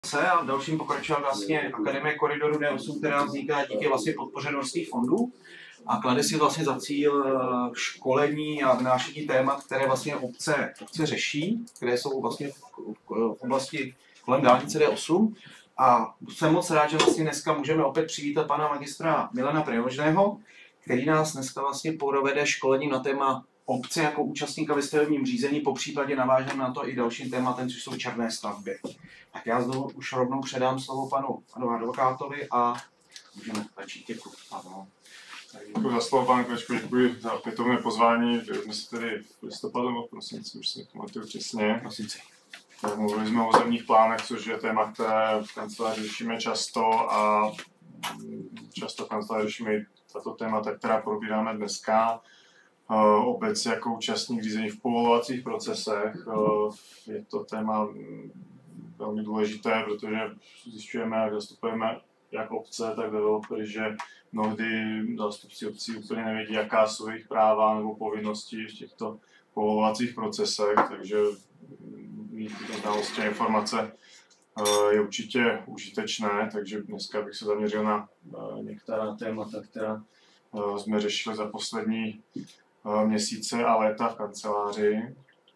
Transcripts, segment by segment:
A dalším pokračoval vlastně Akademie Koridoru D8, která vzniká díky vlastně podpoře norských fondů a klade si vlastně za cíl školení a vynášení témat, které vlastně obce řeší, které jsou vlastně v oblasti kolem dálnice D8. A jsem moc rád, že vlastně dneska můžeme opět přivítat pana magistra Milana Prevožného, který nás dneska vlastně provede školením na téma obce jako účastníka ve stavebním řízení, popřípadě navážeme na to i dalším tématem, což jsou černé stavby. Tak já znovu už rovnou předám slovo panu advokátovi a můžeme začít. Děkuji. Děkuji za slovo, pane Klečko, děkuji za opětovné pozvání. Byli jsme se tady v listopadu nebo v prosinci, už si pamatuju přesně. Mluvili jsme o územních plánech, což je téma, které v kanceláři řešíme často a často v kanceláři řešíme i tato témata, která probíráme dneska. Obec jako účastník řízení v povolovacích procesech je to téma velmi důležité, protože zjišťujeme a zastupujeme jak obce, tak developery, že mnohdy zástupci obcí úplně nevědí, jaká jsou jejich práva nebo povinnosti v těchto povolovacích procesech, takže mít znalosti a informace je určitě užitečné, takže dneska bych se zaměřil na některá témata, která jsme řešili za poslední měsíce a léta v kanceláři.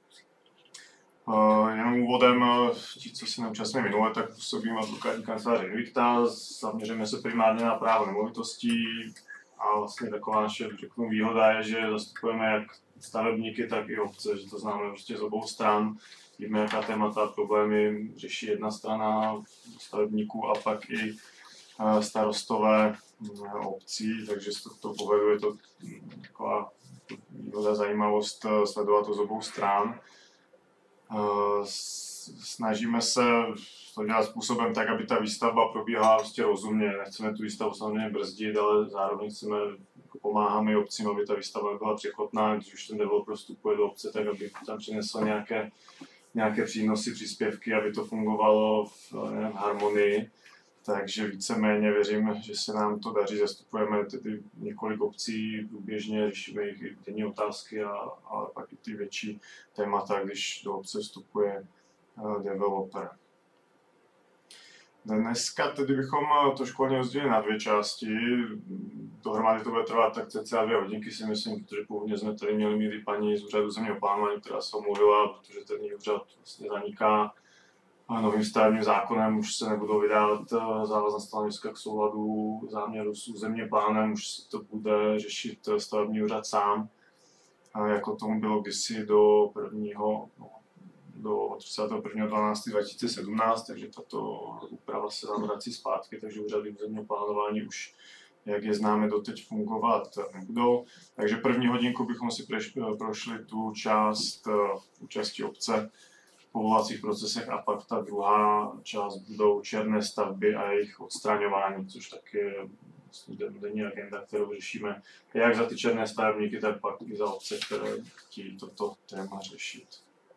Jenom úvodem, ti, co se neúčastní minule, tak působím advokátní kanceláři Invicta, zaměříme se primárně na právo nemovitostí a vlastně taková naše, řeknu, výhoda je, že zastupujeme jak stavebníky, tak i obce, že to známe prostě z obou stran. Víme, jaká témata a problémy řeší jedna strana stavebníků a pak i starostové obcí, takže z toho pohledu je to taková výhoda, zajímavost sledovat to z obou stran. Snažíme se to dělat způsobem tak, aby ta výstavba probíhala prostě rozumně. Nechceme tu výstavbu samozřejmě brzdit, ale zároveň chceme, jako pomáháme i obcím, aby ta výstavba byla překotná, když už ten developer vstupuje do obce, tak aby tam přinesl nějaké přínosy, příspěvky, aby to fungovalo v harmonii. Takže víceméně věřím, že se nám to daří, zastupujeme tedy několik obcí, průběžně řešíme jejich denní otázky, ale pak i ty větší témata, když do obce vstupuje developer. Dneska tedy bychom to školení rozdělili na dvě části. Dohromady to bude trvat tak cca 2 hodinky, si myslím, protože původně jsme tady měli mít i paní z úřadu územního plánování, která se omluvila, protože ten úřad vlastně zaniká. A novým stavebním zákonem už se nebudou vydávat závazná stanoviska k souladu záměru s územním plánem, už se to bude řešit stavební úřad sám, jako tomu bylo kdysi do 31.12.2017, takže tato úprava se nám vrací zpátky, takže úřady územního plánování už, jak je známe, doteď fungovat nebudou. Takže první hodinku bychom si prošli tu část účasti obce v povolovacích procesech a pak ta druhá část budou černé stavby a jejich odstraňování, což taky je vlastně denní agenda, kterou řešíme jak za ty černé stavebníky, tak pak i za obce, které chtějí toto téma řešit.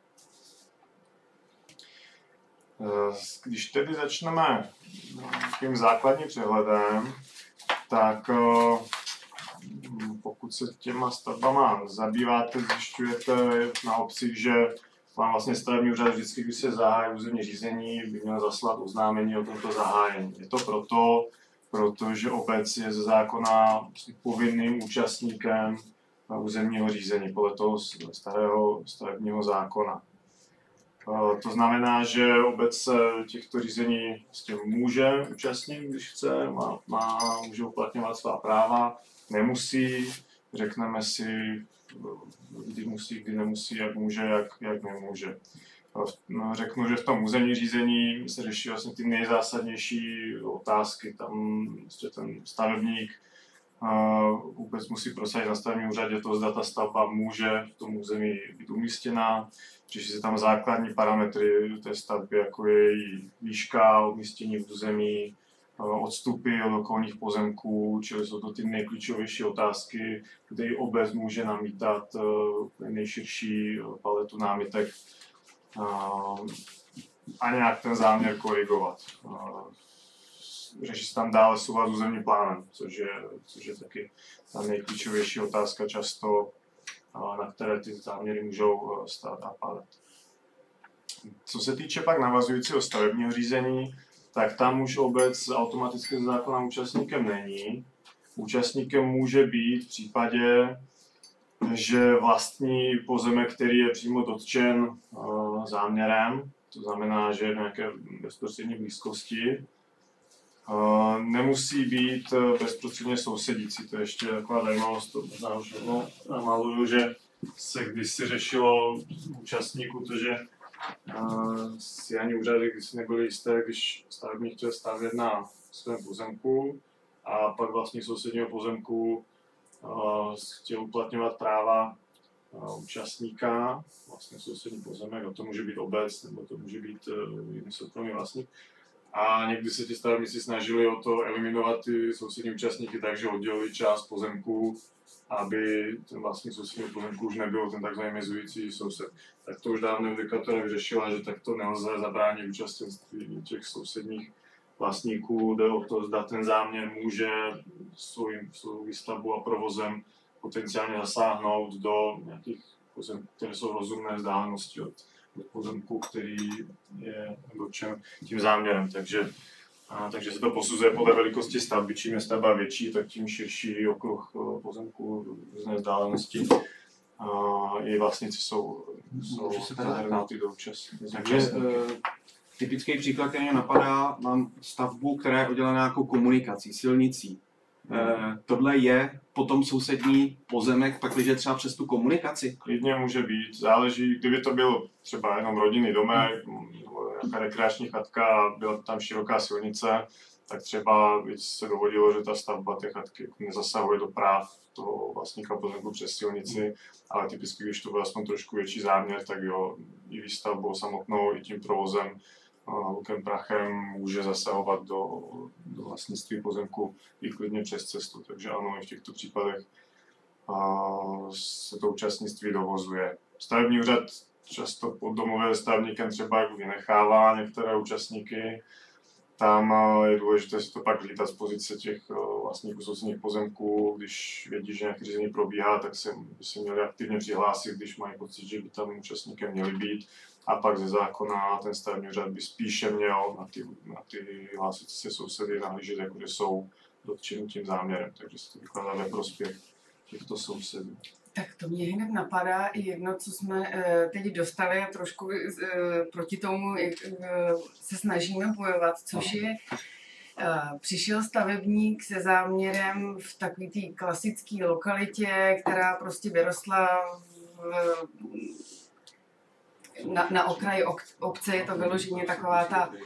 Když tedy začneme tím základním přehledem, tak pokud se těma stavbama zabýváte, zjišťujete na obcích, že vám vlastně stavební úřad vždycky, když se zahájí územní řízení, by měl zaslat oznámení o tomto zahájení. Je to protože obec je ze zákona povinným účastníkem územního řízení podle toho starého stavebního zákona. To znamená, že obec těchto řízení vlastně může účastnit, když chce, může uplatňovat svá práva, nemusí, řekneme si, kdy musí, kdy nemusí, jak může, jak nemůže. Řeknu, že v tom územní řízení se řeší vlastně ty nejzásadnější otázky. Tam vlastně ten stavebník vůbec musí prosadit na stavebním úřadě to, zda ta stavba může v tom území být umístěna. Řeší se tam základní parametry té stavby, jako je její výška, umístění v území, odstupy od okolních pozemků, čili jsou to ty nejklíčovější otázky, kde i obec může namítat nejširší paletu námitek a nějak ten záměr korigovat. Řeší se tam dále soulad s územním plánem, což je taky ta nejklíčovější otázka často, na které ty záměry můžou stát a padat. Co se týče pak navazujícího stavebního řízení, tak tam už obec automaticky ze zákona účastníkem není. Účastníkem může být v případě, že vlastní pozemek, který je přímo dotčen záměrem, to znamená, že je v nějaké bezprostřední blízkosti. Nemusí být bezprostředně sousedící, to je ještě taková zajímavost, to možná už namaluju, že se kdysi řešilo účastníků to, že si ani úřady kdysi nebyly jisté, když stavebník chtěl stavět na svém pozemku a pak vlastník sousedního pozemku chtěl uplatňovat práva účastníka, vlastně sousední pozemek, a to může být obec, nebo to může být jiný soukromý vlastník. A někdy se ti stavebníci snažili o to eliminovat ty sousední účastníky, takže oddělili část pozemků, aby ten vlastník sousedního pozemku už nebyl ten takzvaný mezující soused. Tak to už dávno judikatura vyřešila, že takto nelze zabránit účastenství těch sousedních vlastníků. Jde o to, zda ten záměr může svou výstavbou a provozem potenciálně zasáhnout do nějakých pozemků, které jsou rozumné vzdálenosti od pozemku, který je dotčen tím záměrem. Takže se to posuzuje podle velikosti stavby. Čím je stavba větší, tak tím širší okruh pozemků různé vzdálenosti. I vlastníci jsou zahrnuty do účastní. Takže typický příklad, který mě napadá, mám stavbu, která je oddělená jako komunikací, silnicí. Tohle je potom sousední pozemek, pakliže třeba přes tu komunikaci? Klidně může být, záleží, kdyby to byl třeba jenom rodinný domek, nebo nějaká rekreační chatka a byla tam široká silnice, tak třeba se dovodilo, že ta stavba té chatky nezasahuje do práv toho vlastníka pozemku přes silnici, ale typicky, když to byl aspoň trošku větší záměr, tak jo, i výstavbou samotnou, i tím provozem, lukem prachem může zasahovat do vlastnictví pozemku i klidně přes cestu. Takže ano, i v těchto případech se to účastnictví dovozuje. Stavební úřad často pod domluvě se stavebníkem třeba vynechává některé účastníky. Tam je důležité si to pak hlídat z pozice těch vlastníků sousedních pozemků. Když vědí, že nějaké řízení probíhá, tak by se měli aktivně přihlásit, když mají pocit, že by tam účastníkem měli být. A pak ze zákona ten stavební úřad by spíše měl na ty hlásící se sousedy nahlížet, jako že jsou dotčeni tím záměrem. Takže se to vykládá ve prospěch těchto sousedů. Tak to mě hned napadá i jedno, co jsme teď dostali a trošku proti tomu se snažíme bojovat, což je, přišel stavebník se záměrem v takové té klasické lokalitě, která prostě vyrostla na okraji obce, je to vyloženě taková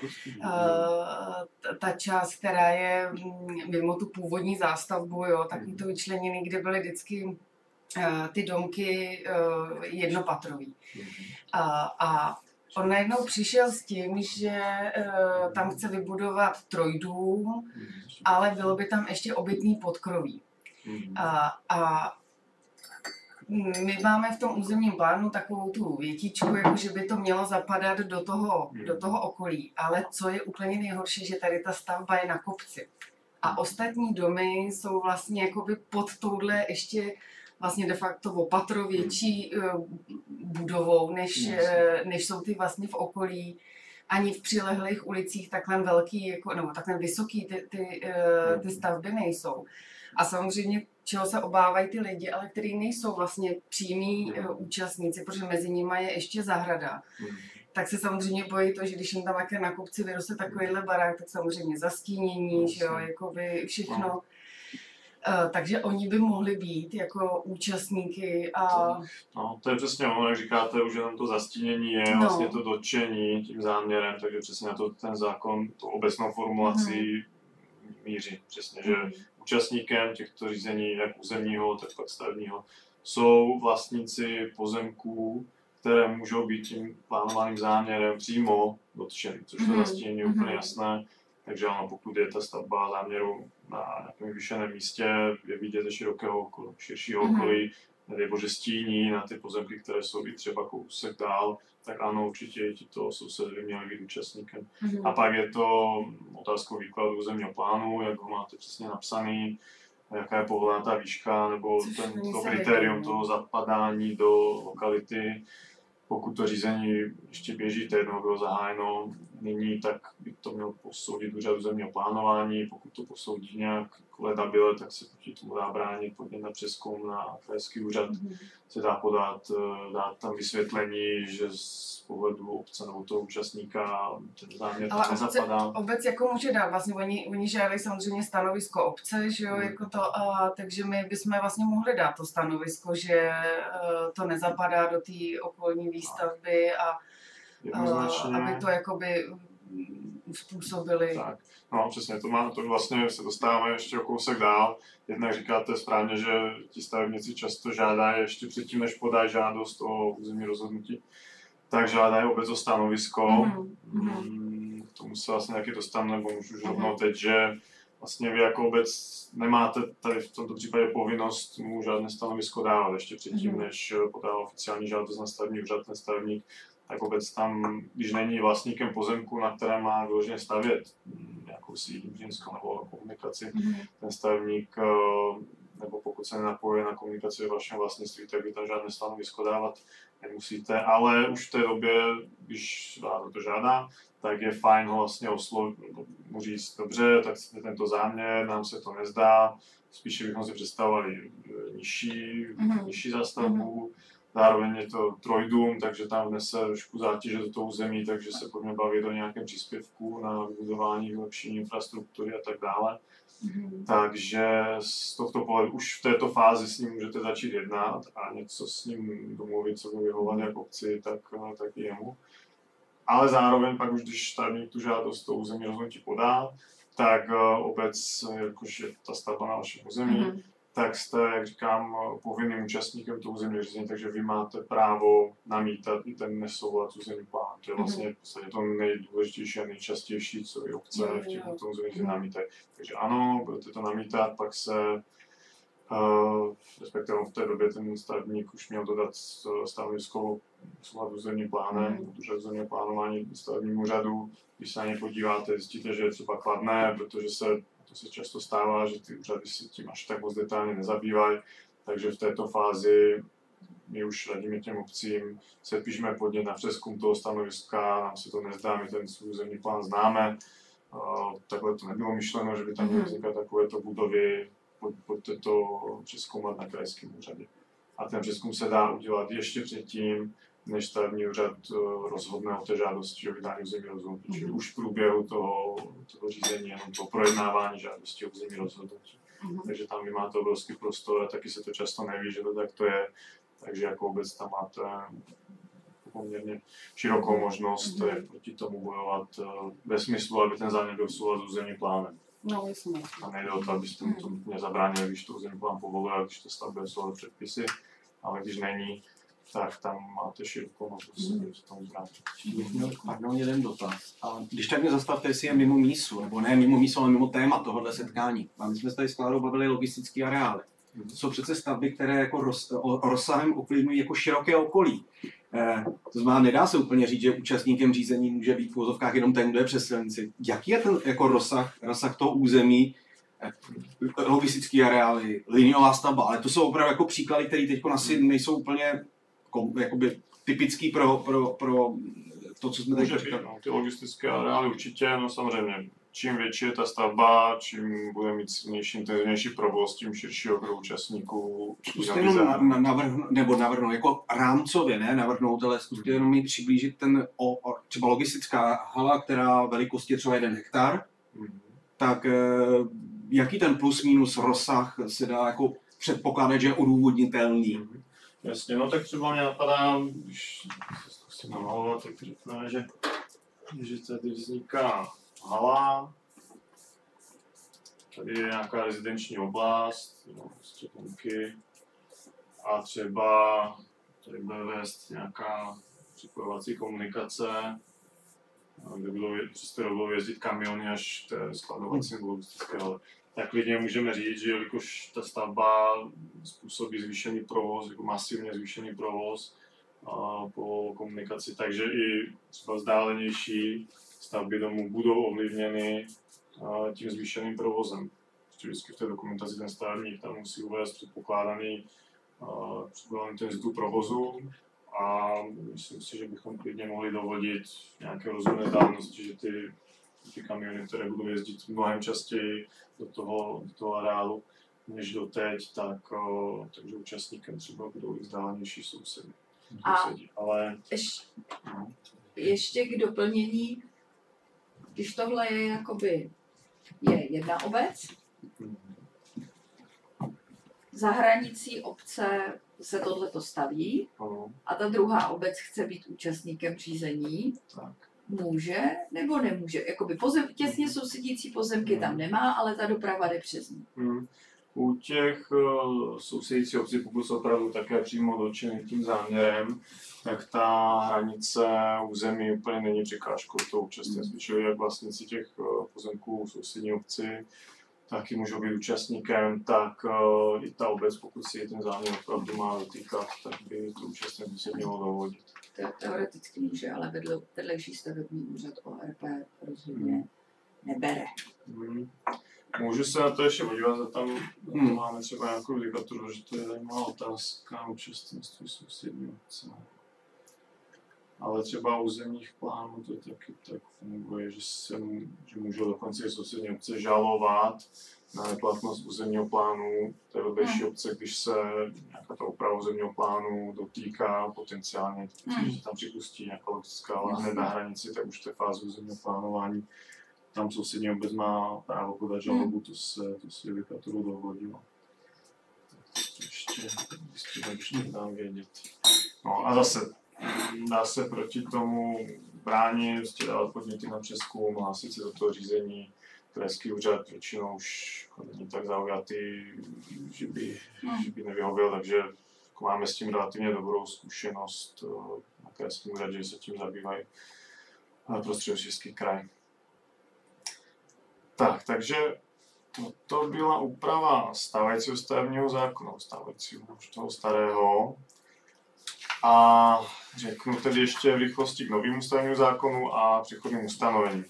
ta část, která je mimo tu původní zástavbu, jo, takový to vyčleněný, kde byly vždycky ty domky jednopatrový. A on najednou přišel s tím, že tam chce vybudovat trojdům, ale bylo by tam ještě obytný podkroví. A my máme v tom územním plánu takovou tu větičku, jako že by to mělo zapadat do toho okolí. Ale co je úplně nejhorší, že tady ta stavba je na kopci. A ostatní domy jsou vlastně jakoby pod touhle ještě vlastně de facto o patro větší budovou, než jsou ty vlastně v okolí. Ani v přilehlých ulicích takhle velký, jako, nebo takhle vysoký ty stavby nejsou. A samozřejmě, čeho se obávají ty lidi, ale kteří nejsou vlastně přímí účastníci, protože mezi nimi je ještě zahrada. Tak se samozřejmě bojí to, že když jim tam na kopci vyroste takovýhle barák, tak samozřejmě zastínění, že jo, jakoby všechno. Takže oni by mohli být jako účastníky a... No, to je přesně ono, jak říkáte, už jenom to zastínění je vlastně to dotčení tím záměrem, takže přesně na to ten zákon, tu obecnou formulací míří. Přesně, že účastníkem těchto řízení, jak územního, tak pak stavebního, jsou vlastníci pozemků, které můžou být tím plánovaným záměrem přímo dotčeny, což to zastínění je úplně jasné. Takže ano, pokud je ta stavba záměru na nějakém vyššeném místě, je vidět ze širšího okolí, nedej bože stíní na ty pozemky, které jsou i třeba kousek dál, tak ano, určitě i tito sousedy by měli být účastníkem. A pak je to otázkou výkladu územního plánu, jak ho máte přesně napsaný, jaká je povolená ta výška, nebo to kritérium toho zapadání do lokality. pokud to řízení ještě běží, to jednou bylo zahájeno nyní, tak by to měl posoudit úřad územního plánování. Pokud to posoudí nějak ledabile, tak se proti tomu dá bránit, podnět na přezkum na krajský úřad se dá podat, dát tam vysvětlení, že z pohledu obce nebo toho účastníka ten záměr ale nezapadá. Obec jako může dát, vlastně oni žádají samozřejmě stanovisko obce, že jo, jako to, takže my bychom vlastně mohli dát to stanovisko, že to nezapadá do té okolní výstavby a aby to jakoby způsobili. Tak, no přesně, to vlastně se dostáváme ještě o kousek dál. Jednak říkáte správně, že ti stavebníci často žádají ještě předtím, než podají žádost o územní rozhodnutí, tak žádají obec o stanovisko. K tomu se vlastně nějaký dostanu, nebo můžu už rovnou teď, že vlastně vy jako obec nemáte tady v tomto případě povinnost mu žádné stanovisko dávat ještě předtím, než podá oficiální žádost na stavební úřad, ten stavebník, tak obec tam, když není vlastníkem pozemku, na kterém má vyloženě stavět nějakou síť inženýrskou nebo komunikaci, ten stavebník, nebo pokud se nenapojuje na komunikaci ve vašem vlastnictví, tak by tam žádné stanovisko dávat nemusíte, ale už v té době, když vás to žádá, tak je fajn ho vlastně oslovit, mu říct, dobře, tak chcete tento záměr, nám se to nezdá, spíše bychom si představovali nižší zástavbu, zároveň je to trojdům, takže tam vnese trošku zátěže do toho území, takže se pojďme bavit o nějakém příspěvku na vybudování, vylepšení infrastruktury a tak dále. Takže z tohto pohledu už v této fázi s ním můžete začít jednat a něco s ním domluvit, co by vyhovovat jak obci, tak i jemu. Ale zároveň pak už, když stavebník tu žádost to území rozhodnutí podá, tak obec, jakož je ta stavba na vašem území, tak jste, jak říkám, povinným účastníkem toho územního řízení, takže vy máte právo namítat i ten nesoulad s územním plánem. To je vlastně v podstatě to nejdůležitější a nejčastější, co i obce v těchto územích namítají. Takže ano, budete to namítat, pak se respektive v té době ten stavebník už měl dodat stanovisko souladu s územním plánem, úřad územního plánování stavebnímu úřadu. Když se na ně podíváte, zjistíte, že je třeba kladné, protože to se často stává, že ty úřady se tím až tak moc detailně nezabývají, takže v této fázi my už radíme těm obcím, sepíšme podnět na přezkum toho stanoviska, nám se to nezdá, my ten svůj územní plán známe, takhle to nebylo myšleno, že by tam měly vznikat takovéto budovy, pojďte to přezkoumat na krajském úřadě. A ten přezkum se dá udělat ještě předtím, než stavební úřad rozhodne o té žádosti o vydání územního rozhodnutí. Čili už v průběhu toho řízení, jenom to projednávání žádosti o územní rozhodnutí. Takže tam vy máte obrovský prostor a taky se to často neví, že to takto je. Takže jako obec tam máte poměrně širokou možnost, jak proti tomu bojovat ve smyslu, aby ten záměr byl v souladu s územním plánem. No, jasně. A nejde o to, abyste mu to nezabránili, když to územní plán povoluje, a když to stavba jsou předpisy, ale když není, tak tam máte širokou možnost se tomu zvrátit. Pardon, jeden dotaz. A když tak mě zastavte, jestli je mimo mísu, nebo ne mimo mísu, ale mimo téma tohohle setkání. A my jsme se tady s Klárou bavili logistické areály. To jsou přece stavby, které jako rozsahem ovlivňují jako široké okolí. To znamená, nedá se úplně říct, že účastníkem řízení může být v uvozovkách jenom ten, kdo je přes silnici. Jaký je ten jako rozsah toho území, logistické areály, liniová stavba, ale to jsou opravdu jako příklady, které teď asi nejsou úplně jakoby typický pro to, co jsme teď říkali. No, ty logistické areály určitě, no samozřejmě. Čím větší je ta stavba, čím bude mít silnější, intenzivnější provoz, tím širší okruh účastníků. Zkuste jenom navrhnout, jako rámcově, ne navrhnout, ale zkuste jenom mi přiblížit ten třeba logistická hala, která velikost je třeba 1 hektar, tak jaký ten plus minus rozsah se dá jako předpokládat, že je odůvodnitelný? Jasně, no tak třeba mě napadá, když se zkusím namalovat, tak řekneme, že tady vzniká hala, tady je nějaká rezidenční oblast, prostě domky a třeba tady bude vést nějaká připojovací komunikace, kde budou jezdit kamiony až k té skladovací logistické hale. Tak klidně můžeme říct, že jelikož ta stavba způsobí zvýšený provoz, jako masivně zvýšený provoz po komunikaci, takže i třeba vzdálenější stavby domů budou ovlivněny tím zvýšeným provozem. Vždycky v té dokumentaci ten stavebník tam musí uvést předpokládaný ten vzduch provozu a myslím si, že bychom klidně mohli dovodit nějaké rozumné vzdálenosti, že ty kamiony, které budou jezdit mnohem častěji do toho areálu než doteď, takže účastníkem třeba budou i vzdálenější sousedi. Ale ještě k doplnění, když tohle je jakoby jedna obec, za hranicí obce se tohleto staví a ta druhá obec chce být účastníkem řízení, tak. Může nebo nemůže? Jakoby těsně sousedící pozemky tam nemá, ale ta doprava jde přes ní. U těch sousedících obcí, pokud jsou opravdu také přímo dotčeny tím záměrem, tak ta hranice území úplně není překážkou toho účastnictví. Čili jak vlastníci těch pozemků sousední obci taky můžou být účastníkem, tak i ta obec, pokud si ten záměr opravdu má dotýkat, tak by to účastnictví se mělo dovodit. Teoreticky může, ale vedlejší stavební úřad ORP rozhodně nebere. Můžu se na to ještě podívat, že tam máme třeba nějakou judikaturu, že to je zajímavá otázka účastnictví sousední obce. Ale třeba u územních plánů to taky tak funguje, že můžou dokonce i sousední obce žalovat na neplatnost územního plánu té vedlejší obce, když se nějaká ta úprava územního plánu dotýká potenciálně, že tam připustí nějaká logická, ale hned na hranici, tak už v té fázi územního plánování tam sousední obec má právo podat žalobu, to se judikaturu dovodilo. Ještě dám vědět. No a zase dá se proti tomu bránit, dávat podněty na přezkum, hlásit se do toho řízení. Krajský úřad většinou už není tak zaujatý, že by nevyhověl, takže máme s tím relativně dobrou zkušenost na krajském úřadě, že se tím zabývají pro Středočeský kraj. Takže to byla úprava stávajícího stavebního zákona, stávajícího už toho starého. A řeknu tedy ještě v rychlosti k novému stavebnímu zákonu a přechodným ustanovením.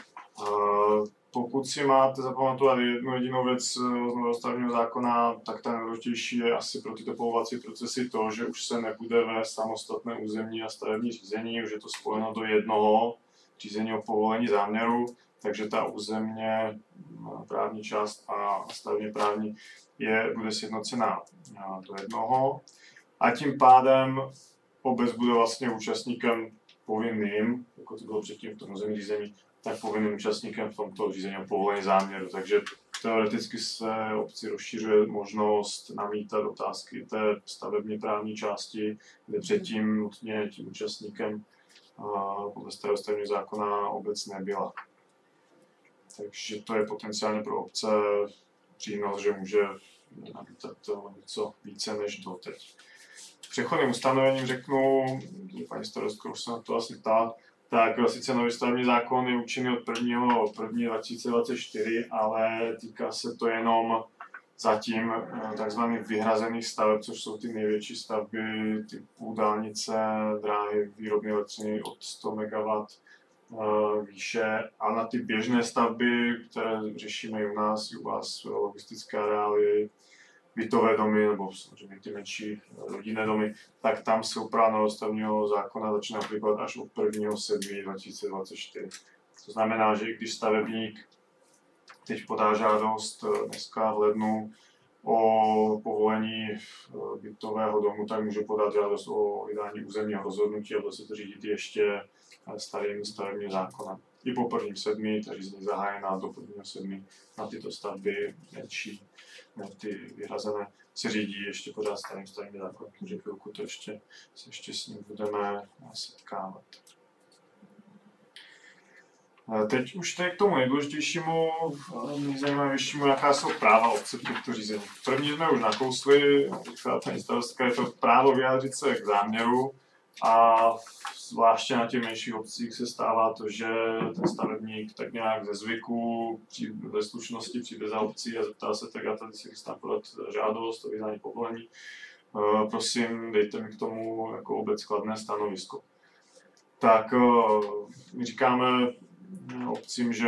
Pokud si máte zapamatovat jednu jedinou věc z nového stavebního zákona, tak ta nejdůležitější je asi pro tyto povolovací procesy to, že už se nebude vést samostatné územní a stavební řízení, už je to spojeno do jednoho řízení o povolení záměru, takže ta územně právní část a stavebně právní bude sjednocená do jednoho. A tím pádem obec bude vlastně účastníkem povinným, jako to bylo předtím v tom územním řízení, tak povinným účastníkem v tomto řízení o povolení záměru. Takže teoreticky se obci rozšiřuje možnost namítat otázky té stavebně právní části, kde předtím nutně tím účastníkem podle starého stavebního zákona obec nebyla. Takže to je potenciálně pro obce přínos, že může namítat něco více než doteď. Přechodným ustanovením řeknu, paní starostko už se na to asi ptá, tak sice nový stavební zákon je účinný od 1.1.2024, ale týká se to jenom zatím takzvaných vyhrazených staveb, což jsou ty největší stavby typu dálnice, dráhy, výrobny elektřiny od 100 MW výše, a na ty běžné stavby, které řešíme i u nás, i u vás, logistické areály, bytové domy nebo samozřejmě ty menší rodinné domy, tak tam se úprava nového stavebního zákona začne aplikovat až od 1.7.2024. To znamená, že i když stavebník teď podá žádost dneska v lednu o povolení bytového domu, tak může podat žádost o vydání územního rozhodnutí a bude se to řídit ještě starým stavebním zákonem. I po 1.7. ta řízení zahájená do 1.7. na tyto stavby menší, ty vyhrazené, se řídí ještě pořád starým stavebním zákonem, takže chvilku to ještě s ním budeme setkávat. Teď už k tomu nejdůležitějšímu, nejzajímavějšímu, jaká jsou práva obce v těchto řízeních. První jsme už nakousli, říkala paní starostka, je to právo vyjádřit se k záměru, a zvláště na těch menších obcích se stává to, že ten stavebník tak nějak ze zvyku, ze slušnosti přijde za obcí a zeptá se, tak já tady si chystám podat žádost o vydání povolení. Prosím, dejte mi k tomu jako obec kladné stanovisko. Tak my říkáme obcím, že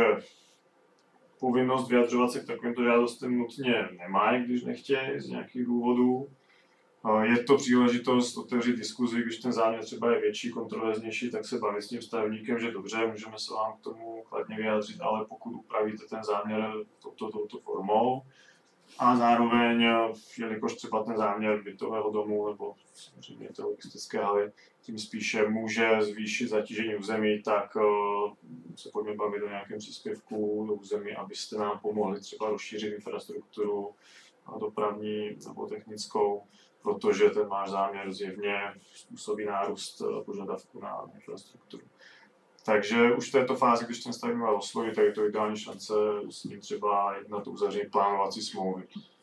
povinnost vyjadřovat se k takovýmto žádostem nutně nemají, když nechtějí z nějakých důvodů. Je to příležitost otevřít diskuzi, když ten záměr třeba je větší, kontroverznější, tak se bavit s tím stavebníkem, že dobře, můžeme se vám k tomu kladně vyjádřit, ale pokud upravíte ten záměr touto formou, a zároveň, jelikož třeba ten záměr bytového domu nebo samozřejmě té logistické haly tím spíše může zvýšit zatížení území, tak se pojďme bavit o nějakém příspěvku do území, abyste nám pomohli třeba rozšířit infrastrukturu dopravní nebo technickou, protože ten váš záměr zjevně způsobí nárůst požadavku na infrastrukturu. Takže už v této fázi, když ten stavebník má oslovit, tak je to ideální šance s ním třeba jednat uzavření plánovací smlouvy.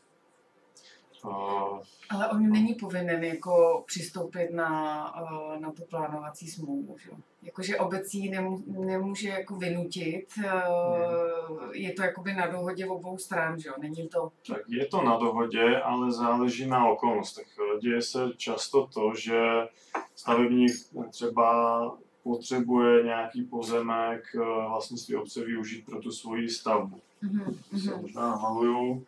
Ale on není povinen jako přistoupit na tu plánovací smlouvu, že? Jakože obec ji nemůže jako vynutit, je to jakoby na dohodě obou stran, že jo? Není to... Tak je to na dohodě, ale záleží na okolnostech. Děje se často to, že stavebník třeba potřebuje nějaký pozemek vlastnictví obce využít pro tu svoji stavbu. Se možná namaluju.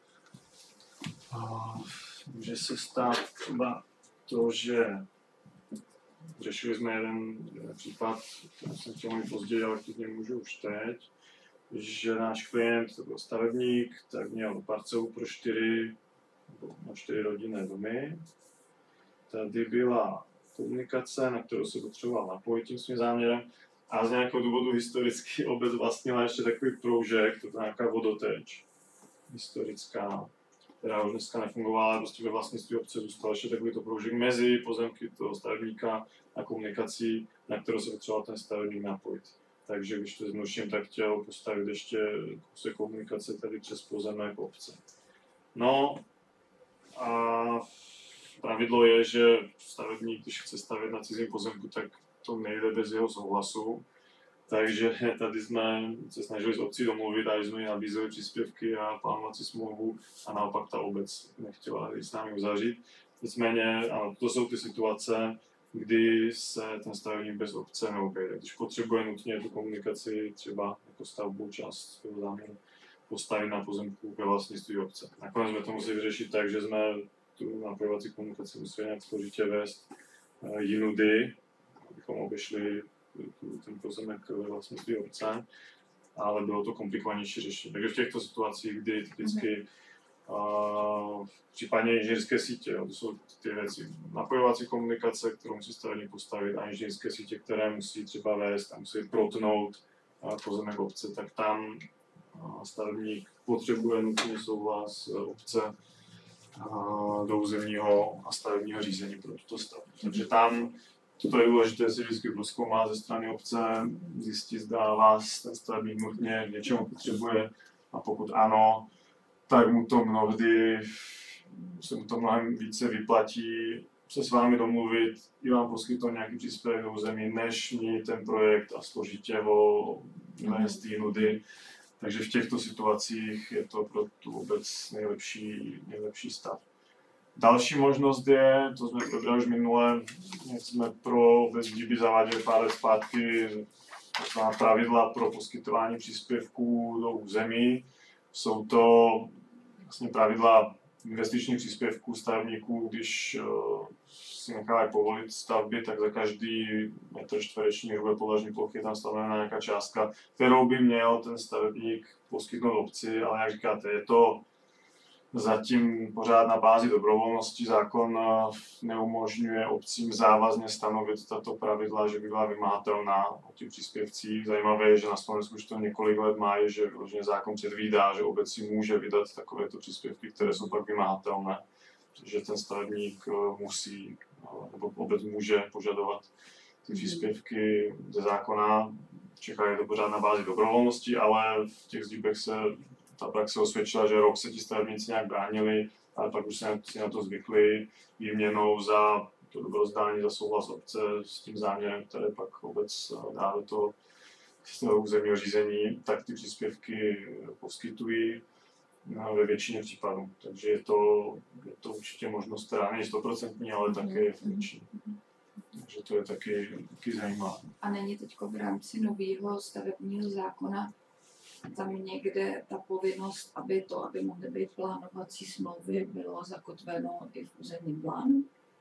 Může se stát třeba to, že řešili jsme jeden případ, který jsem chtěl mít později, ale klidně můžu už teď, že náš klient, to byl stavebník, tak měl parcelu pro 4 rodinné domy. Tady byla komunikace, na kterou se potřeboval napojit tím svým záměrem, a z nějakého důvodu historicky obec vlastnila ještě takový proužek, to je nějaká vodoteč historická, která už dneska nefungovala, ale prostě ve vlastnictví obce zůstal ještě takový to proužek mezi pozemky toho stavebníka a komunikací, na kterou se potřeboval ten stavebník napojit. Takže když to zjednoduším, tak chtěl postavit ještě kousek komunikace tady přes pozemek obce. No a pravidlo je, že stavebník, když chce stavět na cizím pozemku, tak to nejde bez jeho souhlasu. Takže tady jsme se snažili s obcí domluvit a jsme jí nabízeli příspěvky a plánovací smlouvu a naopak ta obec nechtěla s námi uzavřít. Nicméně, ano, to jsou ty situace, kdy se ten stavebník bez obce neobejde. Když potřebuje nutně tu komunikaci, třeba jako stavbu část svého záměru, postavit na pozemku ve vlastnictví obce. Nakonec jsme to museli vyřešit tak, že jsme tu napojovací komunikaci museli nějak složitě vést jinudy, abychom obešli ten pozemek ve vlastnictví obce, ale bylo to komplikovanější řešení. Takže v těchto situacích, kdy typicky případně inženýrské sítě, to jsou ty věci, napojovací komunikace, kterou musí stavebník postavit, a inženýrské sítě, které musí třeba vést a musí protnout pozemek obce, tak tam stavebník potřebuje nutně souhlas obce do územního a stavebního řízení pro tuto stavbu. Takže tam to je důležité si vždycky prozkoumat ze strany obce, zjistit, zda vás ten stavebník nutně něčemu potřebuje, a pokud ano, tak se mu to mnohem více vyplatí se s vámi domluvit i vám poskytnout nějaký příspěvek do území, než mít ten projekt a složitě ho vést jinudy. Takže v těchto situacích je to pro tu obec nejlepší stav. Další možnost je, to jsme probrali už minule, jak jsme pro obec Díby zaváděli pár let zpátky pravidla pro poskytování příspěvků do území. Jsou to vlastně pravidla investičních příspěvků stavebníků, když si nechávají povolit stavby, tak za každý metr čtvereční hrubé podlažní plochy je tam stanovena nějaká částka, kterou by měl ten stavebník poskytnout obci, ale jak říkáte, je to zatím pořád na bázi dobrovolnosti. Zákon neumožňuje obcím závazně stanovit tato pravidla, že by byla vymahatelná o těch příspěvcích. Zajímavé je, že na Slovensku už to několik let má, je, že vyloženě zákon předvídá, že obec si může vydat takovéto příspěvky, které jsou pak vymahatelné. Že ten stavebník musí, nebo obec může požadovat ty příspěvky ze zákona. V Čechách je to pořád na bázi dobrovolnosti, ale v těch zdíbech se ta praxe osvědčila, že rok se ti stavebníci nějak bránili, ale pak už si na to zvykli výměnou za to dobrozdání, za souhlas obce s tím záměrem, které pak obec dá do toho územního řízení, tak ty příspěvky poskytují ve většině případů. Takže je to určitě možnost, která není 100%, ale také je funkční. Takže to je taky zajímavé. A není teď v rámci nového stavebního zákona tam někde ta povinnost, aby mohly být plánovací smlouvy, bylo zakotveno i v územním plánu?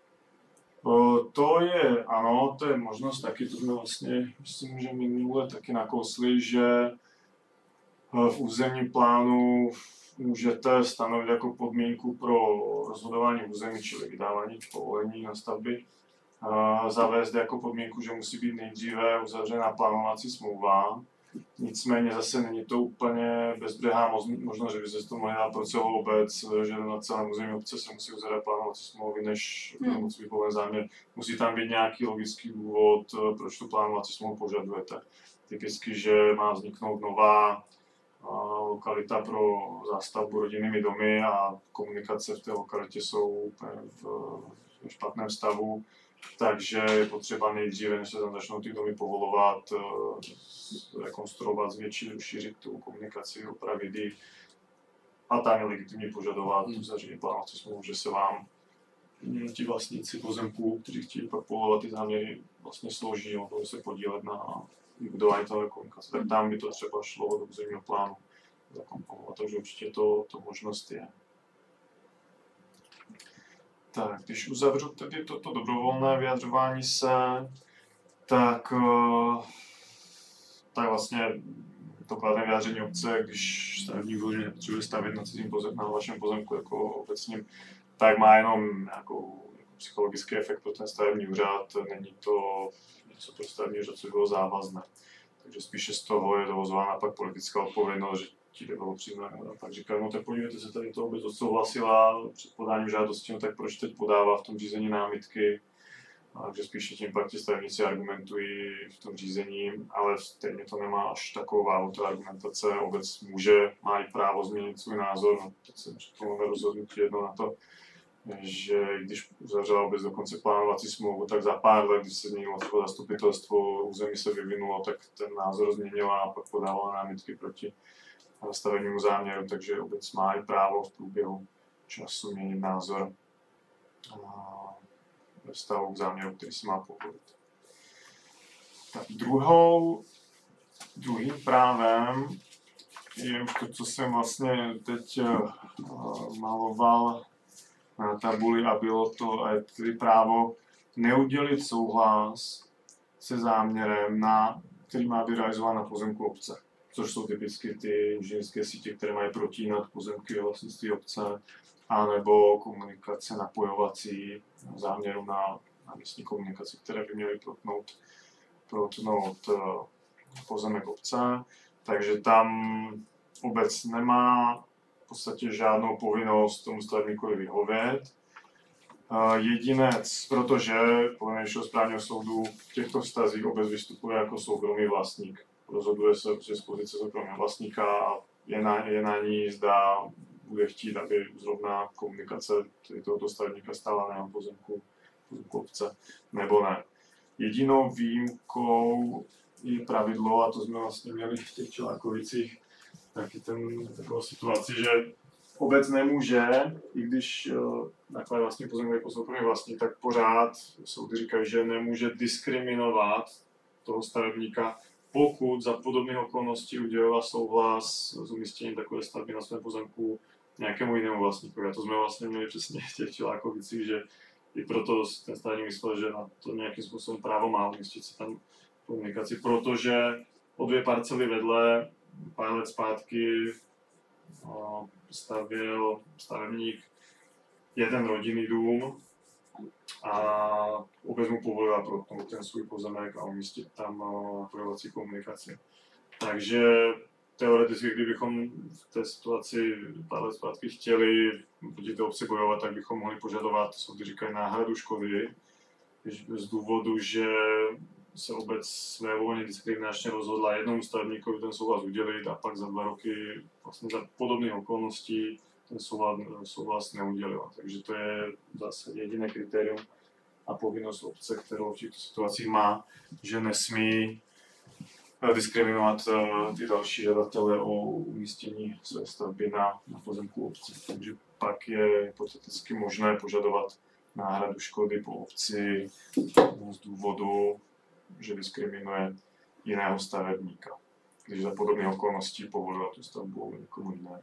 To je, ano, to je možnost taky, to jsme vlastně, myslím, že minule taky nakousli, že v územním plánu můžete stanovit jako podmínku pro rozhodování území, čili vydávání povolení na stavby, zavést jako podmínku, že musí být nejdříve uzavřena plánovací smlouva. Nicméně zase není to úplně bezbřehá možnost, že by se to mohli dát pro celou obec, že na celém území obce se musí uzavřít plánovací smlouvy, než musí být povolen záměr. Musí tam být nějaký logický důvod, proč tu plánovací smlouvu požadujete. Typicky, že má vzniknout nová lokalita pro zástavbu rodinnými domy a komunikace v té lokalitě jsou v špatném stavu, takže je potřeba nejdříve, než se tam začnou ty domy povolovat, rekonstruovat, zvětšit, rozšířit tu komunikaci, opravit ji a tam je legitimně požadovat uzavření plánovací smlouvu, že se vám ti vlastníci pozemků, kteří chtějí pak povolovat ty záměry, vlastně složí, mohou se podílet na vybudování té komunikace. Tak tam by to třeba šlo do územního plánu zakomponovat, takže určitě to možnost je. Tak, když uzavřu tedy toto dobrovolné vyjadřování se, tak vlastně to kladné vyjádření obce, když stavebník vyloženě nepotřebuje stavět na cizím pozemku, na vašem pozemku jako obecním, tak má jenom nějakou psychologický efekt pro ten stavební úřad, není to něco pro stavební úřad, co bylo závazné. Takže spíše z toho je dovozována pak politická odpovědnost, že ti developři pak říkají, no tak podívejte se, tady to obec odsouhlasila před podáním žádosti, no tak proč teď podává v tom řízení námitky. Takže spíše tím pak ti stavebníci argumentují v tom řízení, ale stejně to nemá až takovou váhu ta argumentace. Obec má i právo změnit svůj názor, no, teď jsem tomu rozhodnutí jedno na to, že když uzavřela obec dokonce plánovací smlouvu, tak za pár let, když se změnilo třeba zastupitelstvo, území se vyvinulo, tak ten názor změnila a pak podávala námitky proti stavebnímu záměru, takže obec má i právo v průběhu času měnit názor ve vztahu k záměru, který si má povolit. Tak druhým právem je už to, co jsem vlastně teď maloval na tabuli a bylo to tedy právo neudělit souhlas se záměrem, který má být realizován na pozemku obce. Což jsou typicky ty inženýrské sítě, které mají protínat pozemky ve vlastnictví obce, anebo komunikace napojovací záměru na místní komunikaci, které by měly protnout pozemek obce. Takže tam obec nemá v podstatě žádnou povinnost tomu stavebníkovi vyhovět. Jedinec, protože podle Nejvyššího správního soudu v těchto vztazích obec vystupuje jako soukromý vlastník. Rozhoduje se z pozice soukromého vlastníka a je na ní, zda bude chtít, aby zrovna komunikace tohoto stavebníka stála na jeho pozemku obce, nebo ne. Jedinou výjimkou je pravidlo, a to jsme vlastně měli v těch Čelákovicích, taky takovou situaci, že obec nemůže, i když takhle vlastně pozemek jako soukromý vlastník, tak pořád soudy říkají, že nemůže diskriminovat toho stavebníka, pokud za podobných okolností udělala souhlas s umístěním takové stavby na svém pozemku nějakému jinému vlastníkovi. A to jsme vlastně měli přesně v těch Čelákovicích, že i proto ten stavebník myslel, že na to nějakým způsobem právo má umístit se tam komunikaci, protože o dvě parcely vedle pár let zpátky stavěl stavebník jeden rodinný dům a obec mu povolila protnout ten svůj pozemek a umístit tam napojovací komunikaci. Takže teoreticky, kdybychom v té situaci pár let zpátky chtěli proti té obci bojovat, tak bychom mohli požadovat, soudy říkají, náhradu škody, z důvodu, že se obec svévolně diskriminačně rozhodla jednomu stavebníkovi ten souhlas udělit a pak za 2 roky vlastně za podobných okolností ten souhlas neudělila. Takže to je zase jediné kritérium a povinnost obce, kterou v těchto situacích má, že nesmí diskriminovat ty další žadatele o umístění své stavby na pozemku obce. Takže pak je hypoteticky možné požadovat náhradu škody po obci z důvodu, že diskriminuje jiného stavebníka. když za podobných okolností povolila tu stavbu někomu jinému.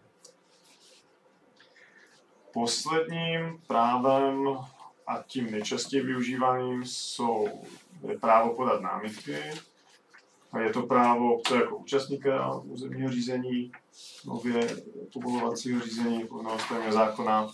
Posledním právem a tím nejčastěji využívaným je právo podat námitky. A je to právo obce jako účastníka územního řízení, nově povolovacího řízení podle stavebního zákona.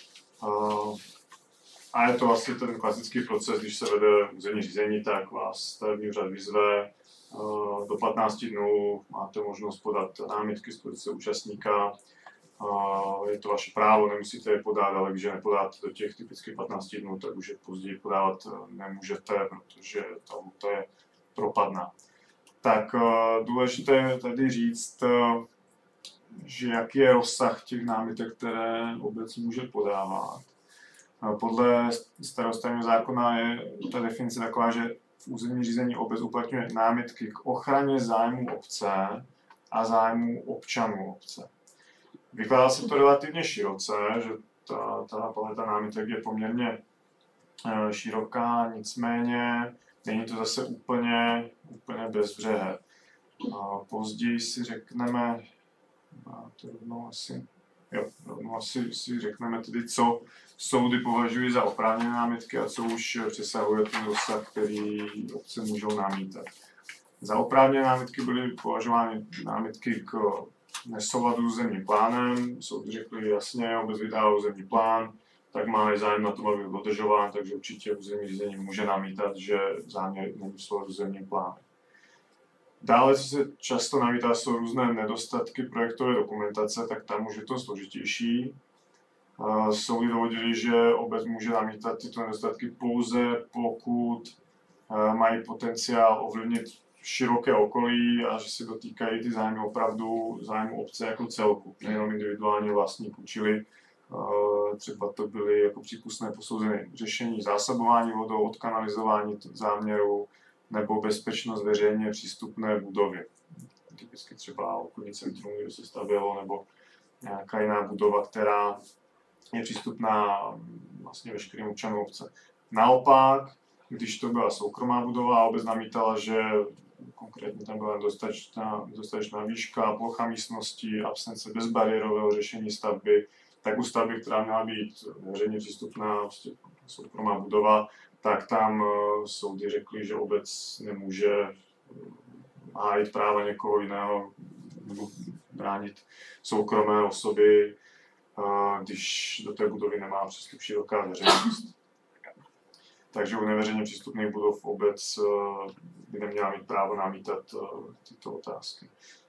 A je to vlastně ten klasický proces, když se vede územní řízení, tak vás stavební úřad vyzve. Do 15 dnů máte možnost podat námitky z pozice účastníka. Je to vaše právo, nemusíte je podat, ale když je nepodáte do těch typicky 15 dnů, tak už je později podávat nemůžete, protože ta lhůta je propadná. Tak důležité je tady říct, že jaký je rozsah těch námitek, které obec může podávat. Podle starého stavebního zákona je ta definice taková, že v územním řízení obec uplatňuje námitky k ochraně zájmu obce a zájmu občanů obce. Vykládá se to relativně široce, že ta paleta námitek je poměrně široká, nicméně není to zase úplně bezbřehé. Později si řekneme, rovnou si řekneme tedy, co soudy považují za oprávněné námitky a co už přesahuje ten rozsah, který obce můžou namítat. Za oprávněné námitky byly považovány námitky k nesouladu s územním plánem. Soudy řekli jasně, obec vydává územní plán, tak má zájem na tom, aby byl dodržován, takže určitě územní řízení může namítat, že záměr není v souladu s územním plánem. Dále, co se často namítá, jsou různé nedostatky projektové dokumentace, tak tam už je to složitější. Soudy dovodili, že obec může namítat tyto nedostatky pouze, pokud mají potenciál ovlivnit široké okolí a že se dotýkají ty zájmy opravdu zájmu obce jako celku, nejenom individuálně vlastníků, čili třeba to byly jako přípustné posouzené řešení zásobování vodou, odkanalizování záměru nebo bezpečnost veřejně přístupné budovy. Typicky třeba obchodní centrum, kde se stavělo, nebo nějaká jiná budova, která je přístupná vlastně veškerým občanům obce. Naopak, když to byla soukromá budova a obec namítala, že konkrétně tam byla dostatečná výška, plocha místnosti, absence bezbariérového řešení stavby, tak u stavby, která měla být veřejně přístupná, vlastně soukromá budova, tak tam soudy řekli, že obec nemůže hájit práva někoho jiného nebo bránit soukromé osoby, když do té budovy nemá přístup široká veřejnost. Takže u neveřejně přístupných budov obec by neměla mít právo namítat tyto otázky.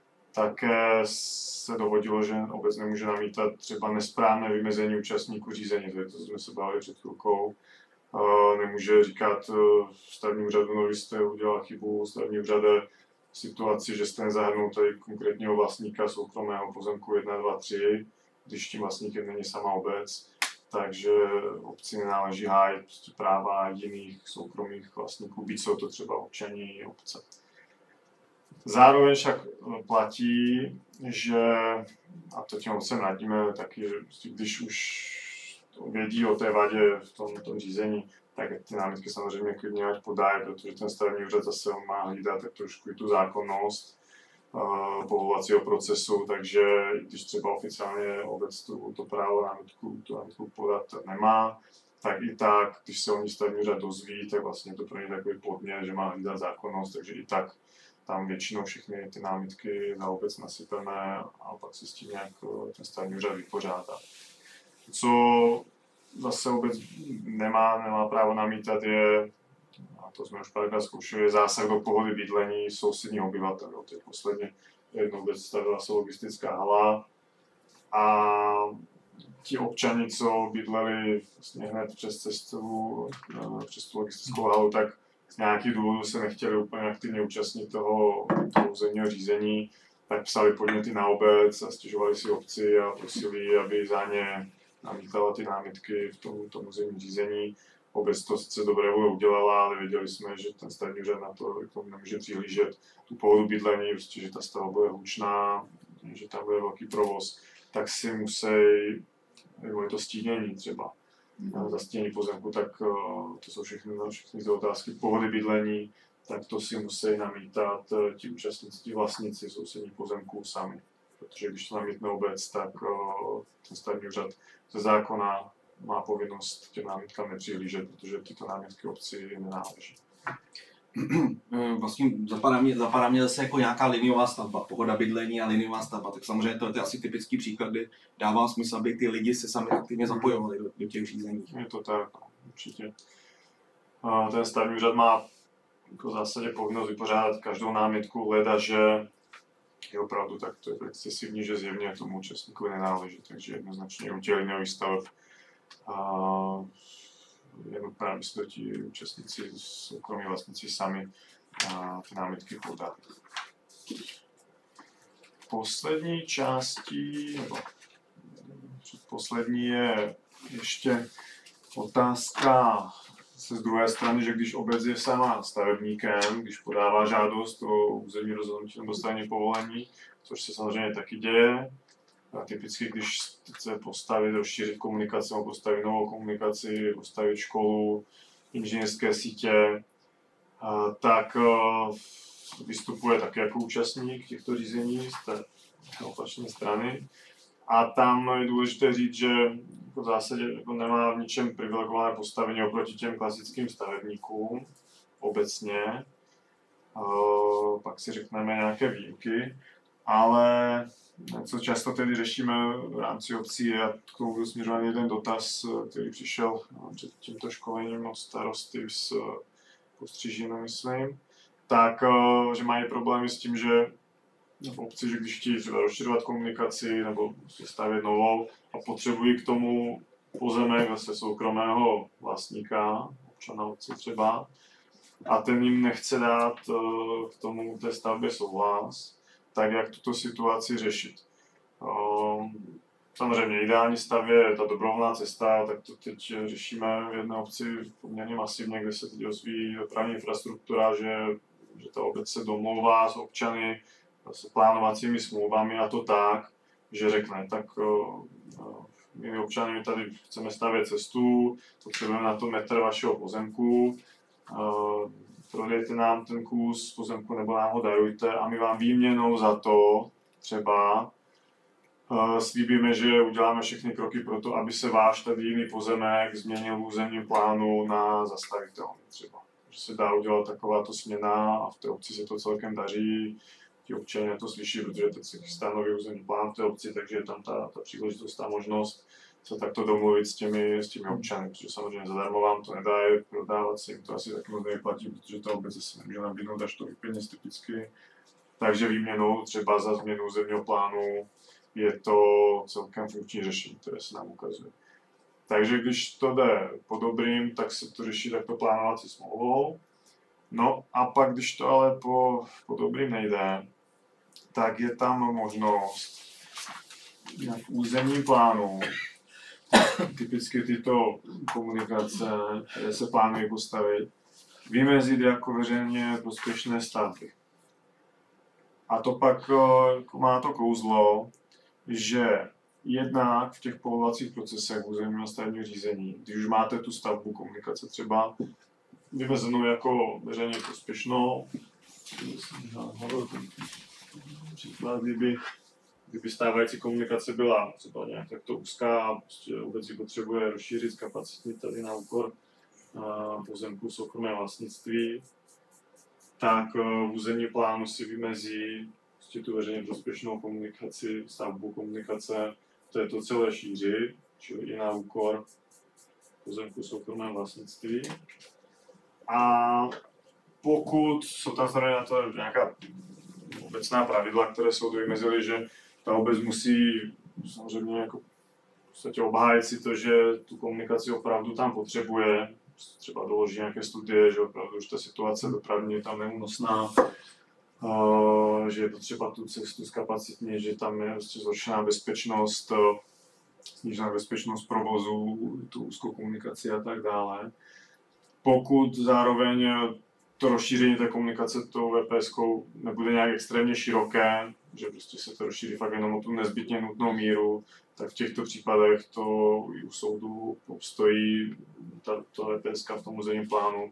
Také se dovodilo, že obec nemůže namítat třeba nesprávné vymezení účastníků řízení, to jsme se bavili před chvilkou. Nemůže říkat stavebnímu úřadu, no vy jste udělal chybu, stavební úřade v situaci, že jste nezahrnul tady konkrétního vlastníka soukromého pozemku 1, 2, 3, když tím vlastníkem není sama obec, takže obci nenáleží hájit práva jiných soukromých vlastníků, byť jsou to třeba občaní obce. Zároveň však platí, že, a to tím obcem radíme taky, že když už vědí o té vadě v tom řízení, tak ty námitky samozřejmě klidně ať podají, protože ten stavební úřad zase má hlídat tak trošku i tu zákonnost povolovacího procesu, takže když třeba oficiálně obec to právo námitku podat nemá, tak i tak, když se o ní stavební úřad dozví, tak vlastně to pro ně takový podnět, že má hlídat zákonnost, takže i tak tam většinou všechny ty námitky na obec nasypeme a pak se s tím nějak ten stavební úřad vypořádá. Co zase obec nemá právo namítat je, a to jsme už párkrát zkoušeli, je zásah do pohody bydlení sousedních obyvatel. Teď posledně jednou obec stavila se logistická hala a ti občani, co bydleli vlastně hned přes tu logistickou halu, tak z nějakých důvodů se nechtěli úplně aktivně účastnit toho územního řízení, tak psali podněty na obec a stěžovali si obci a prosili, aby za ně namítala ty námitky v tom územním řízení. Obec to sice dobré vůle udělala, ale věděli jsme, že ten stavební úřad na to k tomu nemůže přihlížet tu pohodu bydlení, prostě, že ta stavba bude hlučná, že tam bude velký provoz, tak si musí, nebo je to stínění třeba, zastínění pozemku, tak to jsou všechny ty otázky pohody bydlení, tak to si musí namítat ti účastníci, ti vlastníci sousedních pozemků sami. Protože když to namítne obec, tak ten stavební úřad ze zákona má povinnost těm námitkám nepřihlížet, protože tyto námitky obci nenáleží. Vlastně zapadá mě zase jako nějaká liniová stavba, pohoda bydlení a liniová stavba, tak samozřejmě to je asi typický příklad, kdy dává smysl, aby ty lidi se sami aktivně zapojovali do těch řízení. Je to tak, určitě. Ten stavební úřad má jako v zásadě povinnost vypořádat každou námitku, leda, že je opravdu takto excesivní, že zjevně tomu účastníkovi nenáleží, takže jednoznačně u těch liniových staveb je nutné, aby se ti účastníci, soukromí vlastníci sami ty námitky podali. Poslední částí, nebo předposlední je ještě otázka se z druhé strany, že když obec je sama stavebníkem, když podává žádost o územní rozhodnutí nebo stavební povolení, což se samozřejmě taky děje, a typicky, když chce postavit, rozšířit komunikaci, nebo postavit novou komunikaci, postavit školu, inženýrské sítě, tak vystupuje také jako účastník těchto řízení z té opačné strany. A tam je důležité říct, že v zásadě nemá v ničem privilegované postavení oproti těm klasickým stavebníkům obecně. Pak si řekneme nějaké výjimky, ale co často tedy řešíme v rámci obcí, a k tomu byl směřovaný jeden dotaz, který přišel před tímto školením od starosty z Postřižina, myslím, tak, že mají problémy s tím, že v obci, že když chtějí třeba rozšiřovat komunikaci nebo stavět novou a potřebují k tomu pozemek zase soukromého vlastníka, občana obce třeba, a ten jim nechce dát k tomu té stavbě souhlas, tak jak tuto situaci řešit. Samozřejmě ideální stav je ta dobrovolná cesta, tak to teď řešíme v jedné obci poměrně masivně, kde se teď rozvíjí dopravní infrastruktura, že ta obec se domlouvá s občany s plánovacími smlouvami, a to tak, že řekne, tak my občany, my tady chceme stavět cestu, potřebujeme na to metr vašeho pozemku, prodejte nám ten kus pozemku nebo nám ho darujte a my vám výměnou za to třeba slíbíme, že uděláme všechny kroky pro to, aby se váš tady jiný pozemek změnil v územním plánu na zastavitelný třeba. Že se dá udělat takováto směna a v té obci se to celkem daří. Ti občané to slyší, protože teď se chystá nový územní plán v té obci, takže je tam ta příležitost, ta možnost se takto domluvit s těmi občany, protože samozřejmě zadarmo vám to nedá, prodávat si jim to asi taky moc nevyplatí, protože ta obec se nemůže nabídnout až to peněz typicky. Takže výměnou třeba za změnu územního plánu je to celkem funkční řešení, které se nám ukazuje. Takže když to jde po dobrým, tak se to řeší takto plánovací smlouvou. No a pak, když to ale po dobrým nejde, tak je tam možnost v územním plánu typicky tyto komunikace, které se plánují postavit, vymezit jako veřejně prospěšné stavby. A to pak má to kouzlo, že jednak v těch povolovacích procesech územního a stavebního řízení, když už máte tu stavbu komunikace třeba vymezenou jako veřejně prospěšnou, příklad, kdyby stávající komunikace byla třeba nějak takto úzká a prostě vůbec ji potřebuje rozšířit kapacitně tady na úkor pozemku soukromé vlastnictví, tak v územním plánu si vymezí prostě tu veřejně prospěšnou komunikaci, stavbu komunikace této celé šíři, čili i na úkor pozemku soukromé vlastnictví. A pokud jsou tam samozřejmě na to nějaká obecná pravidla, které soudy vymezily, že ta obec musí samozřejmě jako v podstatě obhájit si to, že tu komunikaci opravdu tam potřebuje, třeba doloží nějaké studie, že opravdu už ta situace dopravní je tam neúnosná, že je potřeba tu cestu zkapacitnit, že tam je prostě zhoršená bezpečnost, snížená bezpečnost provozu, tu úzkou komunikaci a tak dále. Pokud zároveň to rozšíření té komunikace tou VPS-kou nebude nějak extrémně široké, že prostě se to rozšíří fakt jenom o tu nezbytně nutnou míru, tak v těchto případech to i u soudu obstojí ta VPS-ka v tom územním plánu,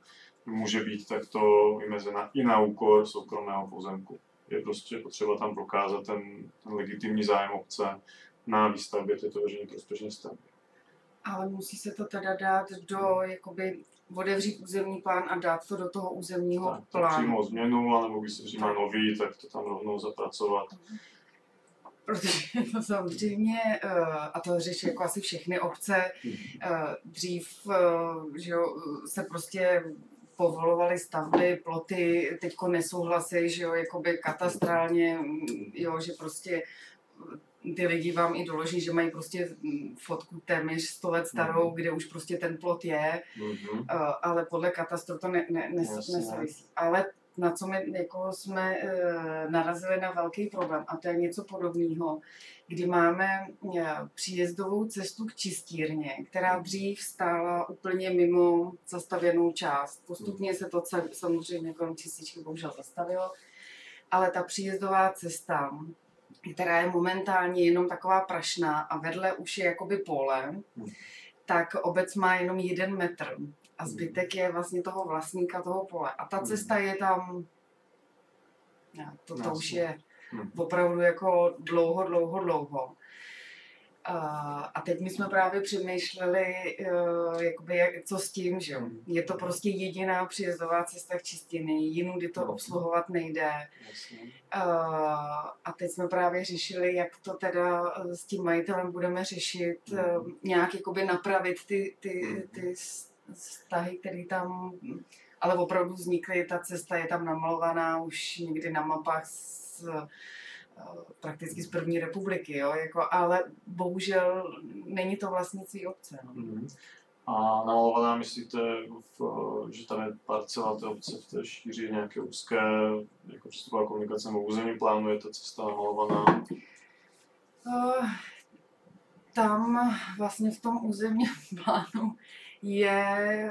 může být takto vymezena i na úkor soukromého pozemku. Je prostě potřeba tam prokázat ten legitimní zájem obce na výstavbě této veřejně prospěšné stavby. Ale musí se to teda dát do, jakoby, otevřít územní plán a dát to do toho územního tak, plánu. Přímo změnu, anebo když se přijímá nový, tak to tam rovnou zapracovat. Protože to samozřejmě, a to řeší jako asi všechny obce, dřív že jo, se prostě povolovaly stavby, ploty, teďko nesouhlasí, že jo, jakoby katastrálně, jo, že prostě ty lidi vám i doloží, že mají prostě fotku téměř 100 let starou, kde už prostě ten plot je, ale podle katastru to nesouvisí. Ale na co my jako jsme narazili na velký problém, a to je něco podobného, kdy máme příjezdovou cestu k čistírně, která dřív stála úplně mimo zastavěnou část. Postupně se to samozřejmě kolem čističky bohužel zastavilo, ale ta příjezdová cesta, která je momentálně jenom taková prašná a vedle už je jakoby pole, tak obec má jenom 1 metr a zbytek je vlastně toho vlastníka toho pole. A ta cesta je tam, to už je opravdu jako dlouho. A teď my jsme právě přemýšleli, jakoby, co s tím, že je to prostě jediná příjezdová cesta k čistírně, jinudy to obsluhovat nejde. A teď jsme právě řešili, jak to teda s tím majitelem budeme řešit, nějak jakoby napravit ty vztahy, které tam, ale opravdu vznikly, ta cesta je tam namalovaná už někdy na mapách prakticky z první republiky, jo? Jako, ale bohužel není to vlastnictví obce. No. A namalovaná myslíte, že tam je parcela té obce v té šíři nějaké úzké, jako přístupová komunikace nebo územní plánu, je ta cesta namalovaná? Tam vlastně v tom územním plánu je,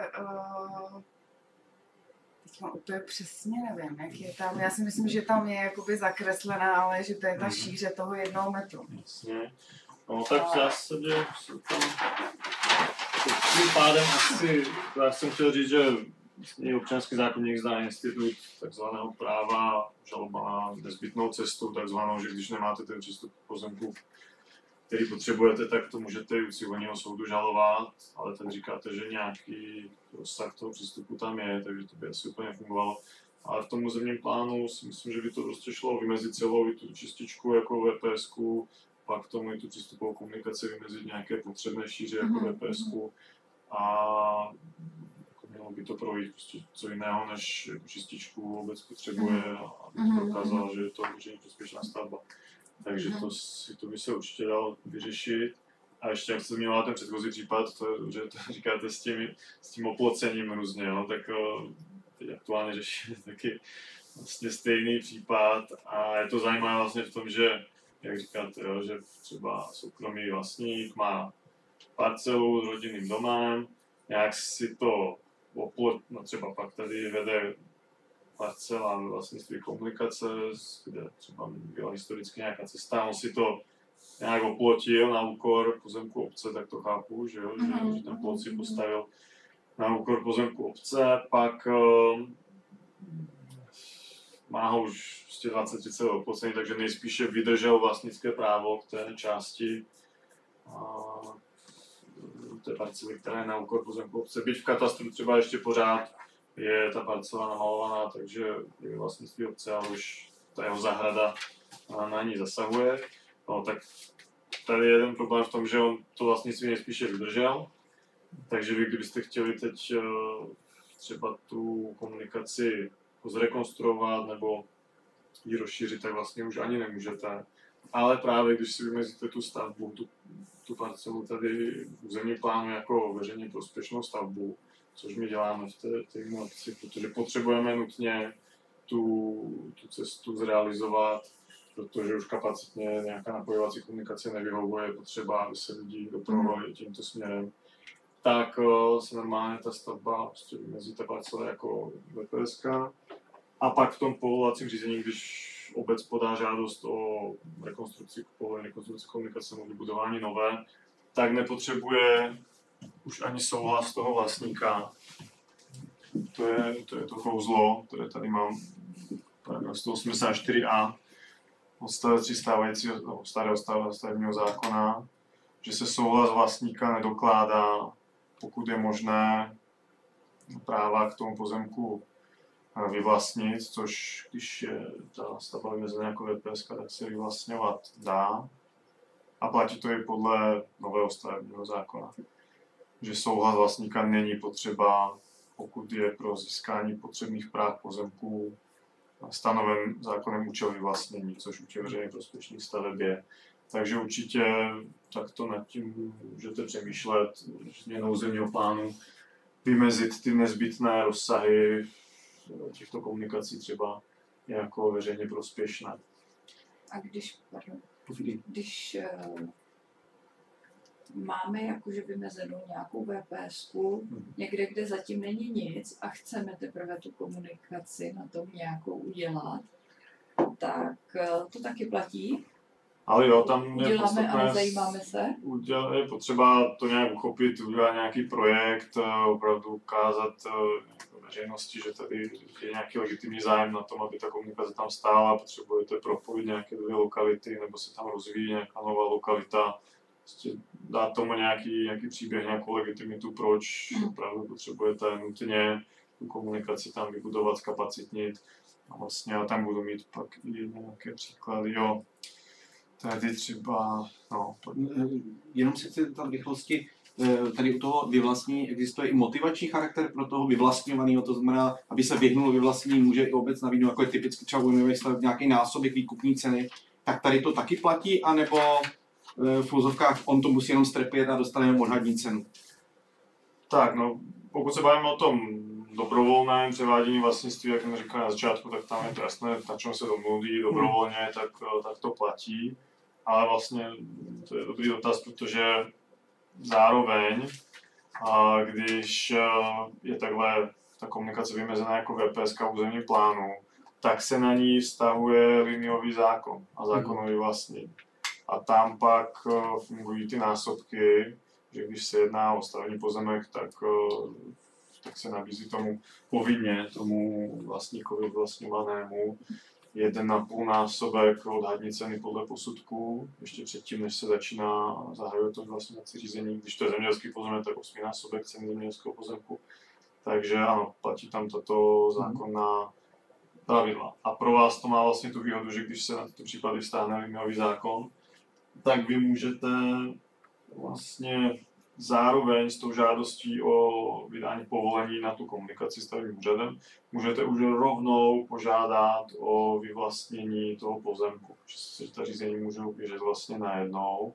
úplně přesně nevím, jak je tam. Já si myslím, že tam je jakoby zakreslená, ale že to je ta šíře toho 1 metru. Jasně. No tak v zásadě jsou tam tím pádem asi, já jsem chtěl říct, že občanský zákoník zná institut takzvaného práva žaloba na nezbytnou cestu, takzvanou, že když nemáte ten přístup k pozemku, který potřebujete, tak to můžete i u civilního soudu žalovat, ale tak říkáte, že nějaký rozsah toho přístupu tam je, takže to by asi úplně fungovalo. Ale v tom územním plánu si myslím, že by to prostě šlo vymezit celou i tu čističku jako VPS-ku, pak k tomu i tu přístupovou komunikaci vymezit nějaké potřebné šíře jako VPS-ku a mělo by to projít prostě co jiného, než čističku vůbec potřebuje, aby to dokázala, že je to veřejně prospěšná stavba. Takže to by se určitě dalo vyřešit. A ještě jak jste zmiňoval ten předchozí případ, že to říkáte s tím oplocením různě, no, tak teď aktuálně řešíme taky vlastně stejný případ a je to zajímavé vlastně v tom, že, jak říkáte, jo, že třeba soukromý vlastník má parcelu s rodinným domem, nějak si to no třeba pak tady vede parcela ve vlastnictví komunikace, kde třeba byla historicky nějaká cesta, on si to nějak oplotil na úkor pozemku obce, tak to chápu, že, jo, že ten plot si postavil na úkor pozemku obce, pak má ho už prostě 20-30 let oplocený, takže nejspíše vydržel vlastnické právo k té části té parcely, která je na úkor pozemku obce. Byť v katastru třeba ještě pořád je ta parcela namalovaná, takže je vlastnictví obce, ale už ta jeho zahrada na ní zasahuje. No, tak tady je jeden problém v tom, že on to vlastnictví nejspíše vydržel, takže vy kdybyste chtěli teď třeba tu komunikaci zrekonstruovat nebo ji rozšířit, tak vlastně už ani nemůžete. Ale právě když si vymezíte tu stavbu, tu parcelu tady v územním plánu jako veřejně prospěšnou stavbu, což my děláme v té obci, protože potřebujeme nutně tu cestu zrealizovat, protože už kapacitně nějaká napojovací komunikace nevyhovuje, je potřeba, aby se lidi dopravovali tímto směrem. Tak se normálně ta stavba prostě vymezí ta parcela jako VPS. A pak v tom povolovacím řízení, když obec podá žádost o rekonstrukci komunikace nebo vybudování nové, tak nepotřebuje už ani souhlas toho vlastníka. To je to kouzlo, které tady mám, 184a, odstavec 3 stávajícího starého stavebního zákona, že se souhlas vlastníka nedokládá, pokud je možné práva k tomu pozemku vyvlastnit, což když je ta stavba vymezená jako VPS, tak se vyvlastňovat dá. A platí to i podle nového stavebního zákona, že souhlas vlastníka není potřeba, pokud je pro získání potřebných práv pozemků stanoven zákonem účel vyvlastnění, což u těch veřejně prospěšných staveb je. Takže určitě takto nad tím můžete přemýšlet, změnou územního plánu, vymezit ty nezbytné rozsahy těchto komunikací třeba jako veřejně prospěšné. A když máme jakože vymezenou nějakou VPS-ku, někde, kde zatím není nic a chceme teprve tu komunikaci na tom nějakou udělat, tak to taky platí. Ale jo, tam je uděláme, ale zajímáme se. Je potřeba to nějak uchopit, udělat nějaký projekt, opravdu ukázat veřejnosti, že tady je nějaký legitimní zájem na tom, aby ta komunikace tam stála, potřebujete propojit nějaké dvě lokality, nebo se tam rozvíjí nějaká nová lokalita, prostě dát tomu nějaký příběh, nějakou legitimitu, proč opravdu potřebujete nutně tu komunikaci tam vybudovat, zkapacitnit. A vlastně já tam budu mít pak i nějaké příklady, jo. Tady třeba, no. Jenom si chci zeptat v rychlosti, tady u toho vyvlastnění existuje i motivační charakter pro toho vyvlastňovaného, to znamená, aby se vyhnul vyvlastnění, může i obec nabídnout, jako je typicky třeba u nějaký násobek výkupní ceny, tak tady to taky platí, anebo v úzovkách on to musí jenom strpět a dostane jenom odhadní cenu? Tak, no, pokud se bavíme o tom dobrovolném převádění vlastnictví, jak jsem říkal na začátku, tak tam je to jasné, na čem se domluví dobrovolně, tak to platí. Ale vlastně to je dobrý dotaz, protože zároveň, když je takhle ta komunikace vymezená jako VPS v územním plánu, tak se na ní vztahuje liniový zákon a zákon o vyvlastnění. A tam pak fungují ty násobky, že když se jedná o stavební pozemek, tak se nabízí tomu vlastníkovi vlastňovanému 1,5 násobek odhadní ceny podle posudku, ještě předtím, než se začíná zahajovat to vlastňovací řízení. Když to je zemědělský pozemek, tak 8 násobek ceny zemědělského pozemku. Takže ano, platí tam tato zákonná pravidla. A pro vás to má vlastně tu výhodu, že když se na tyto případy vztáhne liniový zákon, tak vy můžete vlastně zároveň s tou žádostí o vydání povolení na tu komunikaci s stavebním úřadem můžete už rovnou požádat o vyvlastnění toho pozemku, že se ta řízení můžou běžet vlastně najednou,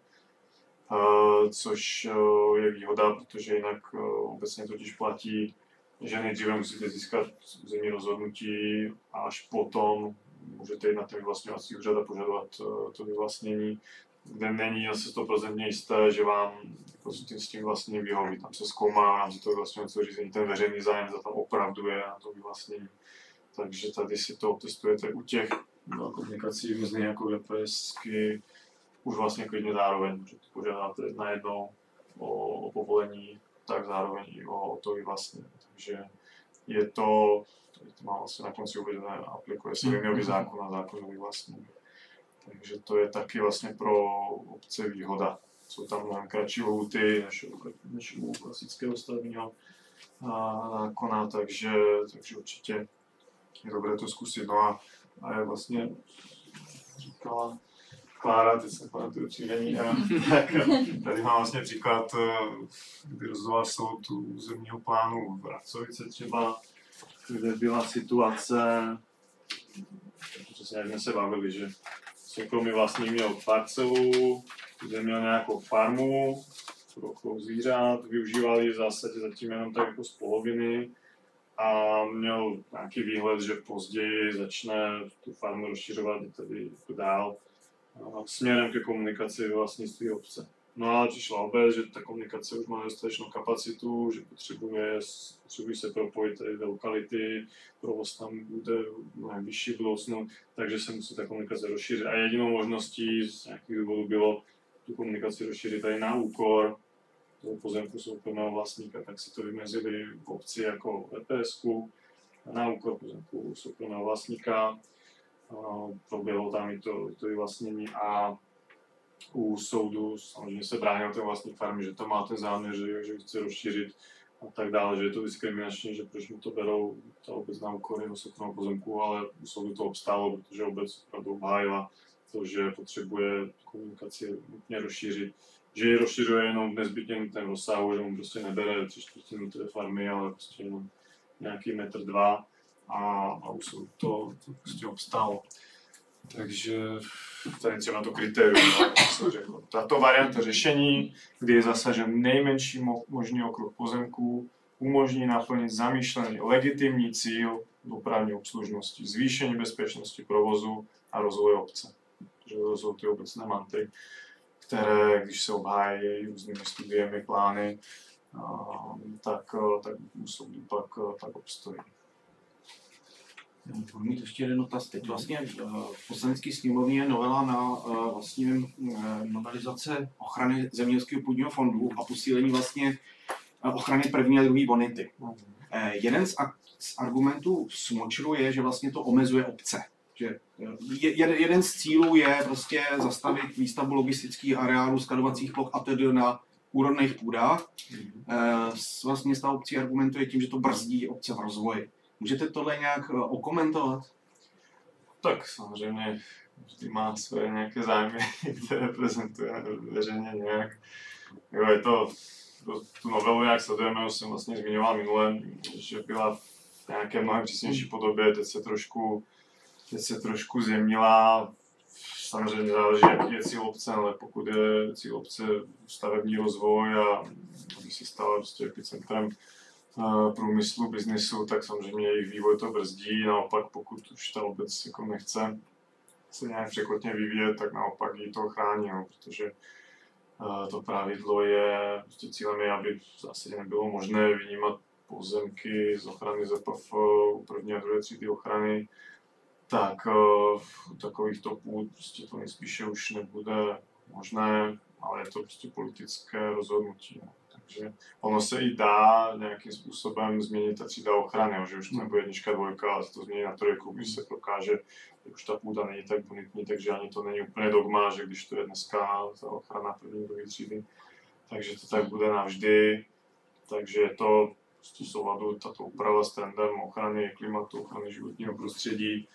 což je výhoda, protože jinak obecně totiž platí, že nejdříve musíte získat územní rozhodnutí a až potom můžete jít na ten vyvlastňovací úřad a požadovat to vyvlastnění, kde není zase 100% jisté, že vám s tím vlastně vyhoví. Tam se zkoumá v rámci toho vyvlastňovacího řízení ten veřejný zájem, za tam opravdu je na to vyvlastnění. Takže tady si to testujete u těch komunikací vymezených jako VPSky už vlastně klidně zároveň, že požádáte najednou o povolení, tak zároveň i o to vyvlastnění. Takže je to má vlastně na konci uvedené, aplikuje se liniový zákon a zákon o vyvlastnění. Takže to je taky vlastně pro obce výhoda. Jsou tam mnohem kratší lhůty než u klasického stavebního zákona, takže určitě je dobré to zkusit. No a je vlastně říkala Klára, teď se pamatuju příjmení, tak tady mám vlastně příklad, kdy rozhodoval soud územního plánu v Racovice třeba, kde byla situace, přesně jak jsme se bavili, že soukromý vlastník měl parcelu, kde měl nějakou farmu pro chov zvířat, využívali v zásadě zatím jenom tak jako z poloviny a měl nějaký výhled, že později začne tu farmu rozšiřovat tady dál směrem ke komunikaci vlastnictví obce. No ale přišla obec, že ta komunikace už má dostatečnou kapacitu, že potřebují se propojit tady do lokality, provoz tam bude mnohem vyšší v budoucnu, takže se musí ta komunikace rozšířit. A jedinou možností z nějakých důvodů bylo tu komunikaci rozšířit tady na úkor toho pozemku soukromého vlastníka, tak si to vymezili v obci jako VPS-ku na úkor pozemku soukromého vlastníka. Proběhlo tam i to vyvlastnění a u soudu samozřejmě se bránil ten vlastník farmy, že to má ten záměr, že chce rozšířit a tak dále, že je to diskriminační, že proč mu to berou ta obec na úkor jeho soukromého pozemku, ale u soudu to obstálo, protože obec opravdu obhájila to, že potřebuje komunikaci nutně rozšířit, že ji rozšiřuje jenom v nezbytně nutném rozsahu, že mu prostě nebere 3/4 minuty farmy, ale prostě jenom nějaký 1,2 m a u soudu to prostě obstálo. Takže tady třeba to kritérium, co řekl. Tato varianta řešení, kdy je zasažen nejmenší možný okruh pozemků, umožní naplnit zamýšlený legitimní cíl dopravní obslužnosti, zvýšení bezpečnosti provozu a rozvoje obce. Takže to jsou ty obecné mantry, které, když se obhájí různými studiemi, plány, tak soudu pak obstojí. Budu mít ještě jeden dotaz. Teď vlastně v poslanecké sněmovně je novela na vlastně novelizace ochrany zemědělského půdního fondu a posílení vlastně ochrany první a druhé bonity. Jeden z argumentů Smočru je, že vlastně to omezuje obce. Že jeden z cílů je prostě zastavit výstavbu logistických areálů, skladovacích ploch a tedy na úrodných půdách. Vlastně z obcí argumentuje tím, že to brzdí obce v rozvoji. Můžete tohle nějak okomentovat? Tak samozřejmě vždy má své nějaké zájmy, které prezentuje veřejně nějak. Jo, je to, tu novelu jak sledujeme, už jsem vlastně zmiňoval minule, že byla v nějaké mnohem přísnější podobě, teď se trošku zjemnila. Samozřejmě záleží, jaký je cíl obce, ale pokud je cíl obce stavební rozvoj a aby se stala prostě epicentrem průmyslu, biznisu, tak samozřejmě jejich vývoj to brzdí. Naopak, pokud už ta obec jako nechce se nějak překotně vyvíjet, tak naopak jí to chrání, no, protože to pravidlo je, prostě cílem je, aby v zásadě nebylo možné vynímat pozemky z ochrany ZPF u první a druhé třídy ochrany, tak u takovýchto půd prostě to nejspíše už nebude možné, ale je to prostě politické rozhodnutí. No. Takže ono se i dá nějakým způsobem změnit ta třída ochrany, že už to nebude 1, 2, ale se to změní na 3, když se prokáže, že už ta půda není tak bonitní, takže ani to není úplně dogma, že když to je dneska ta ochrana první, druhé třídy, takže to tak bude navždy. Takže je to prostě v souladu tato úprava s trendem ochrany klimatu, ochrany životního prostředí.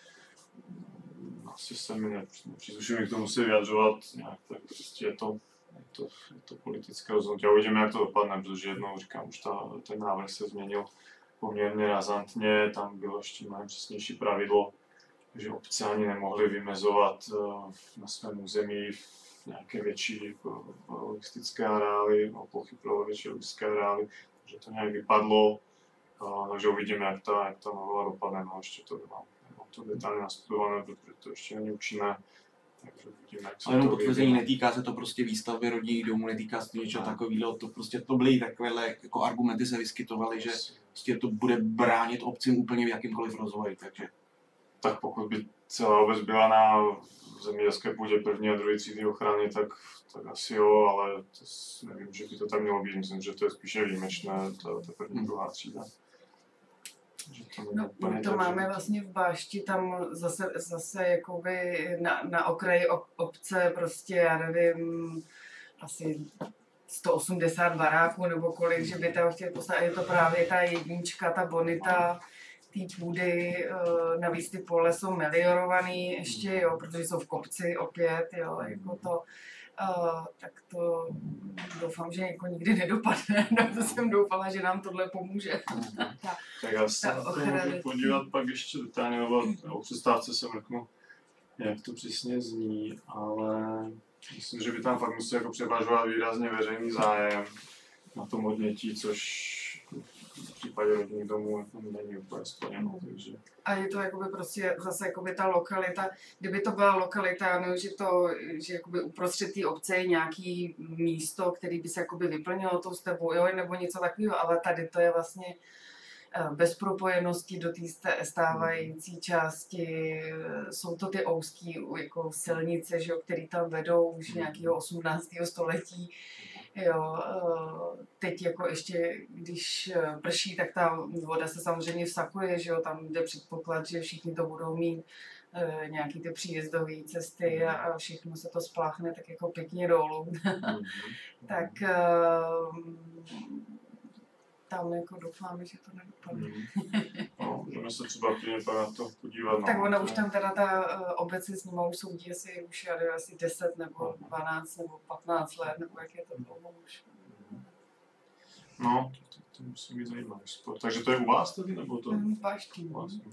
Asi se mi nepřísluším k tomu se vyjadřovat nějak, tak prostě je to politické rozhodnutí. A uvidíme, jak to dopadne, protože jednou říkám, už ten návrh se změnil poměrně razantně, tam bylo ještě mnohem přesnější pravidlo, že obce ani nemohly vymezovat na svém území nějaké větší logistické areály, plochy pro větší logistické areály, takže to nějak vypadlo, takže uvidíme, jak ta novela dopadne, no ještě to nemám to detailně nastudované, protože to ještě není účinné. Takže uvidíme, jak se ale jenom potvrzení, netýká se to prostě výstavby rodinných domů, netýká se to něčeho takového, to byly takovéhle jako argumenty se vyskytovaly, že prostě to bude bránit obcím úplně v jakýmkoliv rozvoji, takže. Tak pokud by celá obec byla na zemědělské půdě první a druhé třídy ochrany, tak asi jo, ale nevím, že by to tak mělo být, myslím, že to je spíše výjimečné, ta první, druhá třída. No, my to máme vlastně v Bášti, tam zase jakoby na okraji obce prostě, já nevím, asi 180 baráků nebo kolik, že by tam chtěli postavit, je to právě ta jednička, ta bonita té půdy, navíc ty pole jsou meliorovaný ještě, jo, protože jsou v kopci opět, jo, jako to. Tak to doufám, že jako nikdy nedopadne. No to jsem doufala, že nám tohle pomůže. Tak já se můžu podívat pak ještě detailně, nebo o přestávce se mrknu, jak to přesně zní, ale myslím, že by tam fakt musel jako převažovat výrazně veřejný zájem na tom odnětí, což v případě rodinných domů není úplně splněno. Takže. A je to jakoby prostě zase jakoby ta lokalita, kdyby to byla lokalita, no, že jakoby uprostřed té obce je nějaký místo, který by se jakoby vyplnilo tou stebou, jo, nebo něco takového, ale tady to je vlastně bez propojenosti do té stávající části. Jsou to ty ouský jako silnice, že, které tam vedou už nějakého 18. století. Jo, teď jako ještě, když prší, tak ta voda se samozřejmě vsakuje, že jo, tam jde předpoklad, že všichni to budou mít nějaký ty příjezdové cesty a všechno se to spláchne tak jako pěkně dolů. Tak tam jako doufáme, že to nedopadne. No, můžeme se třeba na to podívat. Tak ona už tam teda ta obec s nima už soudí asi 10 nebo 12 nebo 15 let, nebo jak je to dlouho už. No, to musí být zajímavý sport. Takže to je u vás tady, nebo to? Baští. U vás.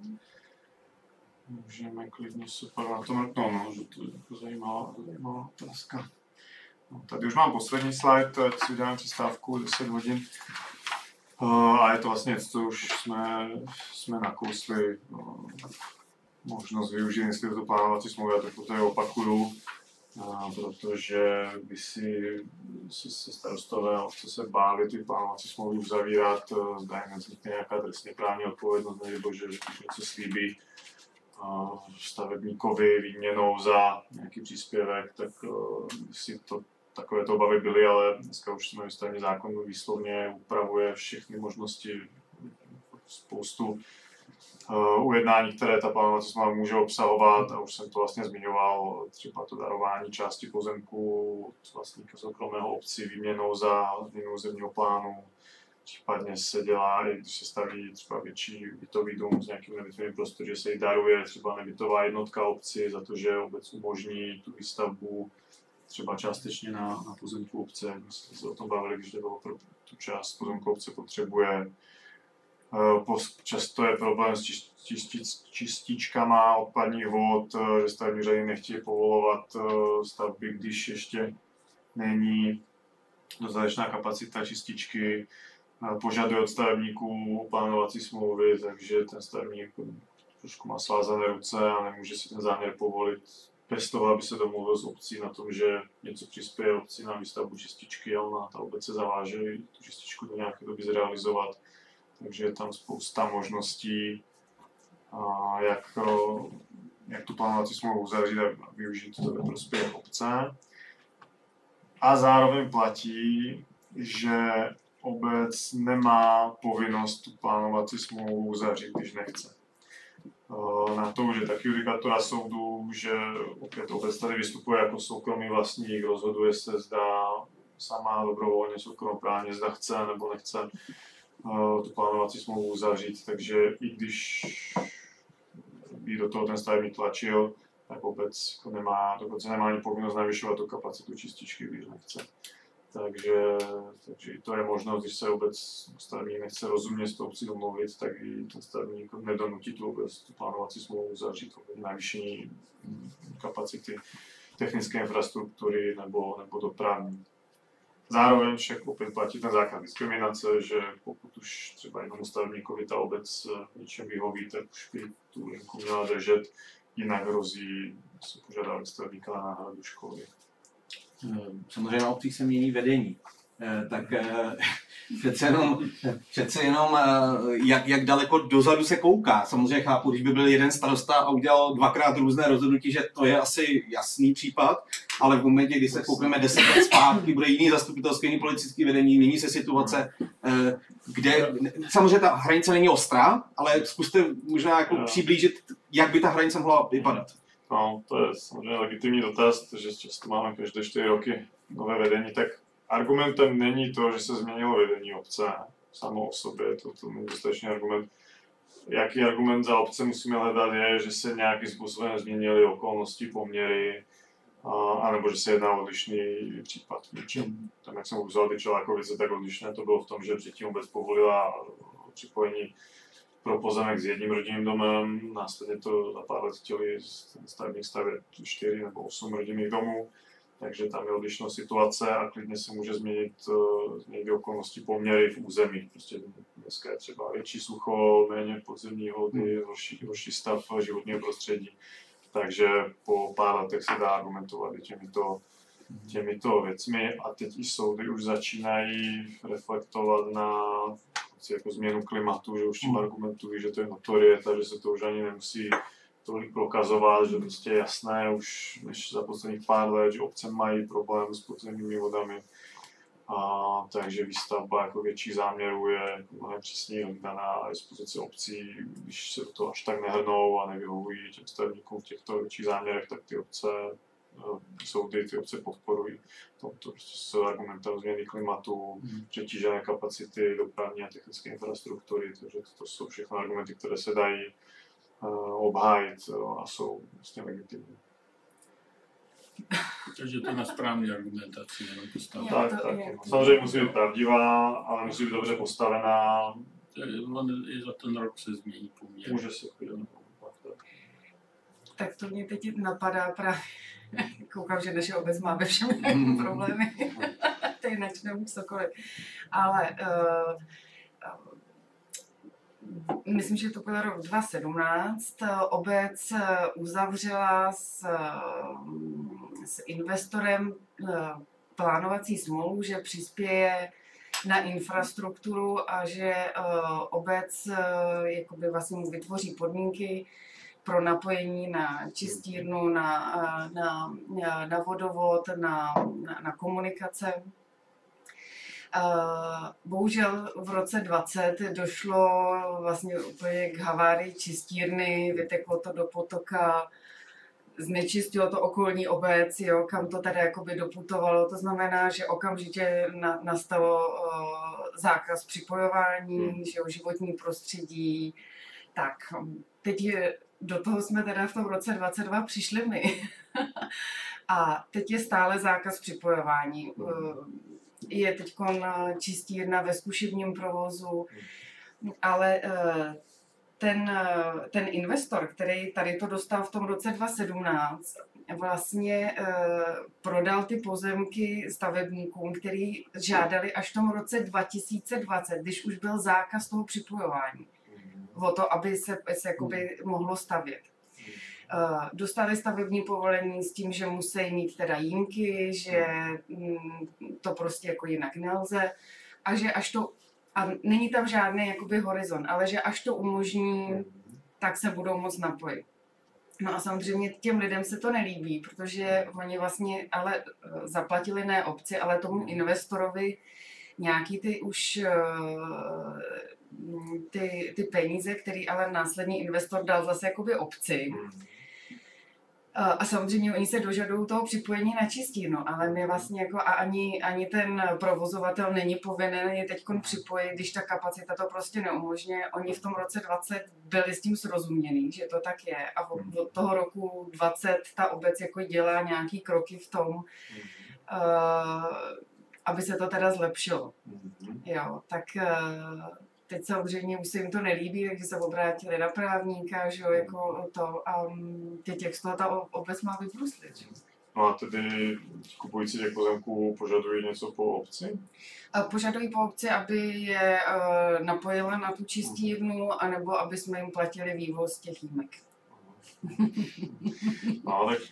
Můžeme klidně se pak na to mrknout, no, že to je jako zajímavá otázka. No, tady už mám poslední slide, ať si uděláme přestávku 10 hodin. A je to vlastně něco, co už jsme nakousli. Možnost využít institutu plánovací smlouvy, a to tady opakuju, protože by si se starostové obce se báli ty plánovací smlouvy uzavírat, zda jim nevznikne nějaká trestně právní odpovědnost, nebo že něco slíbí stavebníkovi výměnou za nějaký příspěvek, tak si to takovéto obavy byly, ale dneska už jsme stavební zákon výslovně upravuje všechny možnosti, spoustu ujednání, které ta plánovací smlouva může obsahovat, a už jsem to vlastně zmiňoval, třeba to darování části pozemku od vlastníka soukromého obci výměnou za změnu územního plánu. Případně se dělá, i když se staví třeba větší bytový dům s nějakým nebytovým prostorem, že se jí daruje třeba nebytová jednotka obci za to, že obec umožní tu výstavbu třeba částečně na pozemku obce, jak jsme se o tom bavili, když bylo pro tu část pozemku obce potřebuje. Často je problém s čističkama odpadních vod, že stavební úřady nechtějí povolovat stavby, když ještě není dostatečná kapacita čističky. Požaduje od stavebníků plánovací smlouvy, takže ten stavebník trošku má svázané ruce a nemůže si ten záměr povolit bez toho, aby se domluvil s obcí na tom, že něco přispěje obci na výstavbu čističky a ta obec se zaváže tu čističku do nějaké doby zrealizovat. Takže je tam spousta možností, jak tu plánovací smlouvu uzavřít a využít to ve prospěch obce. A zároveň platí, že obec nemá povinnost tu plánovací smlouvu uzavřít, když nechce. Na to už je taky judikatura soudu, že opět obec tady vystupuje jako soukromý vlastník, rozhoduje se, zda sama dobrovolně soukromoprávně, zda chce nebo nechce tu plánovací smlouvu uzavřít, takže i když by do toho ten stavebník tlačil, tak obec dokonce nemá ani povinnost navyšovat tu kapacitu čističky, když nechce. Takže i to je možnost, když se obec stavebník nechce rozumně s tou obcí domluvit, tak i ten stavebník nedonutí tu obec tu plánovací smlouvu uzavřít navýšení kapacity technické infrastruktury nebo dopravní. Zároveň však opět platí ten základ diskriminace, že pokud už třeba jednomu stavebníkovi ta obec něčem vyhoví, tak už by tu linku měla držet, jinak hrozí se požadavek stavebníka na náhradu škody. Samozřejmě na obcích se mění vedení, tak přece jenom jak daleko dozadu se kouká. Samozřejmě chápu, když by byl jeden starosta a udělal dvakrát různé rozhodnutí, že to je asi jasný případ, ale v momentě, kdy se koukneme 10 let zpátky, bude jiný zastupitelský, jiný politický vedení, mění se situace, kde samozřejmě ta hranice není ostrá, ale zkuste možná jako přiblížit, jak by ta hranice mohla vypadat. No, to je samozřejmě legitimní dotaz, že často máme každé 4 roky nové vedení, tak argumentem není to, že se změnilo vedení obce samo o sobě, to není dostatečný argument. Jaký argument za obce musíme hledat je, že se nějakým způsobem změnily okolnosti, poměry, anebo že se jedná o odlišný případ. Tam, jak jsem ukazoval ty Čelákovice, tak odlišné to bylo v tom, že předtím obec povolila připojení pro pozemek s jedním rodinným domem, následně to za pár let chtěli stavebník stavět 4 nebo 8 rodinných domů, takže tam je odlišná situace a klidně se může změnit okolnosti poměry v území. Prostě dneska je třeba větší sucho, méně podzemní vody, horší stav životního prostředí, takže po pár letech se dá argumentovat i těmito věcmi a teď i soudy už začínají reflektovat na jako změnu klimatu, že už tím argumentují, že to je notorieta, že se to už ani nemusí tolik prokazovat, že prostě je jasné už než za posledních pár let, že obce mají problém s podzemními vodami. A takže výstavba jako větších záměrů je mnohem přísněji daná na dispozici obcí, když se to až tak nehrnou a nevyhovují těm stavebníkům v těchto větších záměrech, tak ty obce soudy ty obce podporují. To prostě s argumentem změny klimatu, přetížené kapacity dopravní a technické infrastruktury, takže to jsou všechno argumenty, které se dají obhájit a jsou vlastně legitimní. Takže to na správný argumentaci jenom postavená. Tak. Samozřejmě musí být pravdivá, ale musí být dobře postavená. On i za ten rok se změní poměr. Může se Tak to mě teď napadá právě. Koukám, že naše obec má ve všem problémy. To je načneme cokoliv. Ale myslím, že to byl rok 2017. Obec uzavřela s investorem plánovací smlouvu, že přispěje na infrastrukturu a že obec jakoby vlastně mu vytvoří podmínky pro napojení na čistírnu, na vodovod, na komunikace. Bohužel v roce 20 došlo vlastně úplně k havárii čistírny, vyteklo to do potoka, znečistilo to okolní obec, jo, kam to tady jakoby doputovalo. To znamená, že okamžitě nastalo zákaz připojování, že jo, životní prostředí. Tak, teď do toho jsme teda v tom roce 22 přišli my. A teď je stále zákaz připojování. Je teď čistírna ve zkušebním provozu, ale ten investor, který tady to dostal v tom roce 2017, vlastně prodal ty pozemky stavebníkům, který žádali až v tom roce 2020, když už byl zákaz toho připojování. O to, aby se jakoby mohlo stavět. Dostali stavební povolení s tím, že musí mít teda jímky, že to prostě jako jinak nelze a že až to, a není tam žádný jakoby horizont, ale že až to umožní, tak se budou moct napojit. No a samozřejmě těm lidem se to nelíbí, protože oni vlastně ale zaplatili ne obci, ale tomu investorovi nějaký ty už ty peníze, který ale následný investor dal zase jakoby obci. A samozřejmě oni se dožadují toho připojení na čistírnu, ale my vlastně jako a ani ten provozovatel není povinen je teď připojit, když ta kapacita to prostě neumožňuje. Oni v tom roce 20 byli s tím srozumění, že to tak je a od toho roku 20 ta obec jako dělá nějaký kroky v tom, aby se to teda zlepšilo. Jo, tak teď samozřejmě už se jim to nelíbí, takže se obrátili na právníka, že jo, jako to a těch z toho ta obec má vybruslit. No a tedy kupující těch pozemků požadují něco po obci? Požadují po obci, aby je napojila na tu čistírnu, anebo aby jsme jim platili vývoz těch jímek. No tak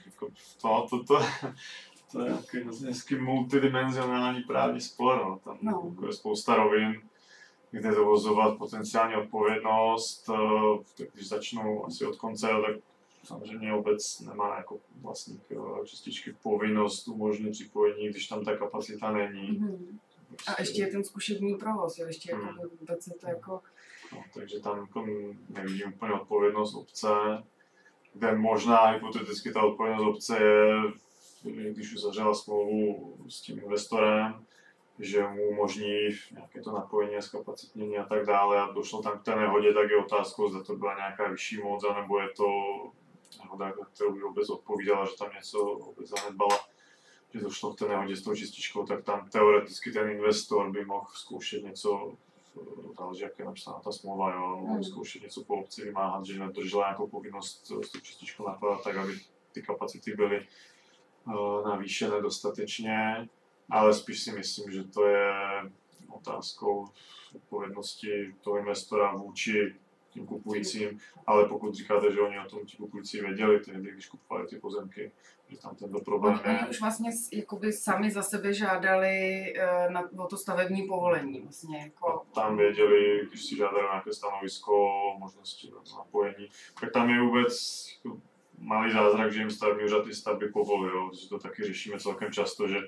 to je nějaký hezký multidimenzionální právní spor, no. Tam jako je spousta rovin, kde dovozovat potenciální odpovědnost, když začnou asi od konce, tak samozřejmě obec nemá jako vlastník čističky povinnost umožnit připojení, když tam ta kapacita není. A ještě je ten zkušební provoz, jo? Ještě jako vůbec je to jako... No, takže tam jako nevidím úplně odpovědnost obce, kde možná hypoteticky ta odpovědnost obce je, když uzavřela smlouvu s tím investorem, že mu umožní nějaké to napojení a zkapacitnění a tak dále a došlo tam k té nehodě, tak je otázkou, zda to byla nějaká vyšší moc, anebo je to nehoda, kterou by obec odpovídala, že tam něco obec zanedbala, že došlo k té nehodě s tou čističkou, tak tam teoreticky ten investor by mohl zkoušet něco, záleží, jak je napsána ta smlouva, jo, mohl zkoušet něco po obci vymáhat, že nedržela nějakou povinnost s tou čističkou napadat, tak aby ty kapacity byly navýšené dostatečně. Ale spíš si myslím, že to je otázkou odpovědnosti toho investora vůči tím kupujícím, ale pokud říkáte, že oni o tom ti kupující věděli, tehdy, když kupovali ty pozemky, že tam tento problém je. Oni už vlastně jakoby sami za sebe žádali o to stavební povolení. Vlastně jako... Tam věděli, když si žádali nějaké stanovisko o možnosti napojení, tak tam je vůbec malý zázrak, že jim stavební úřad ty stavby povolí, protože to taky řešíme celkem často, že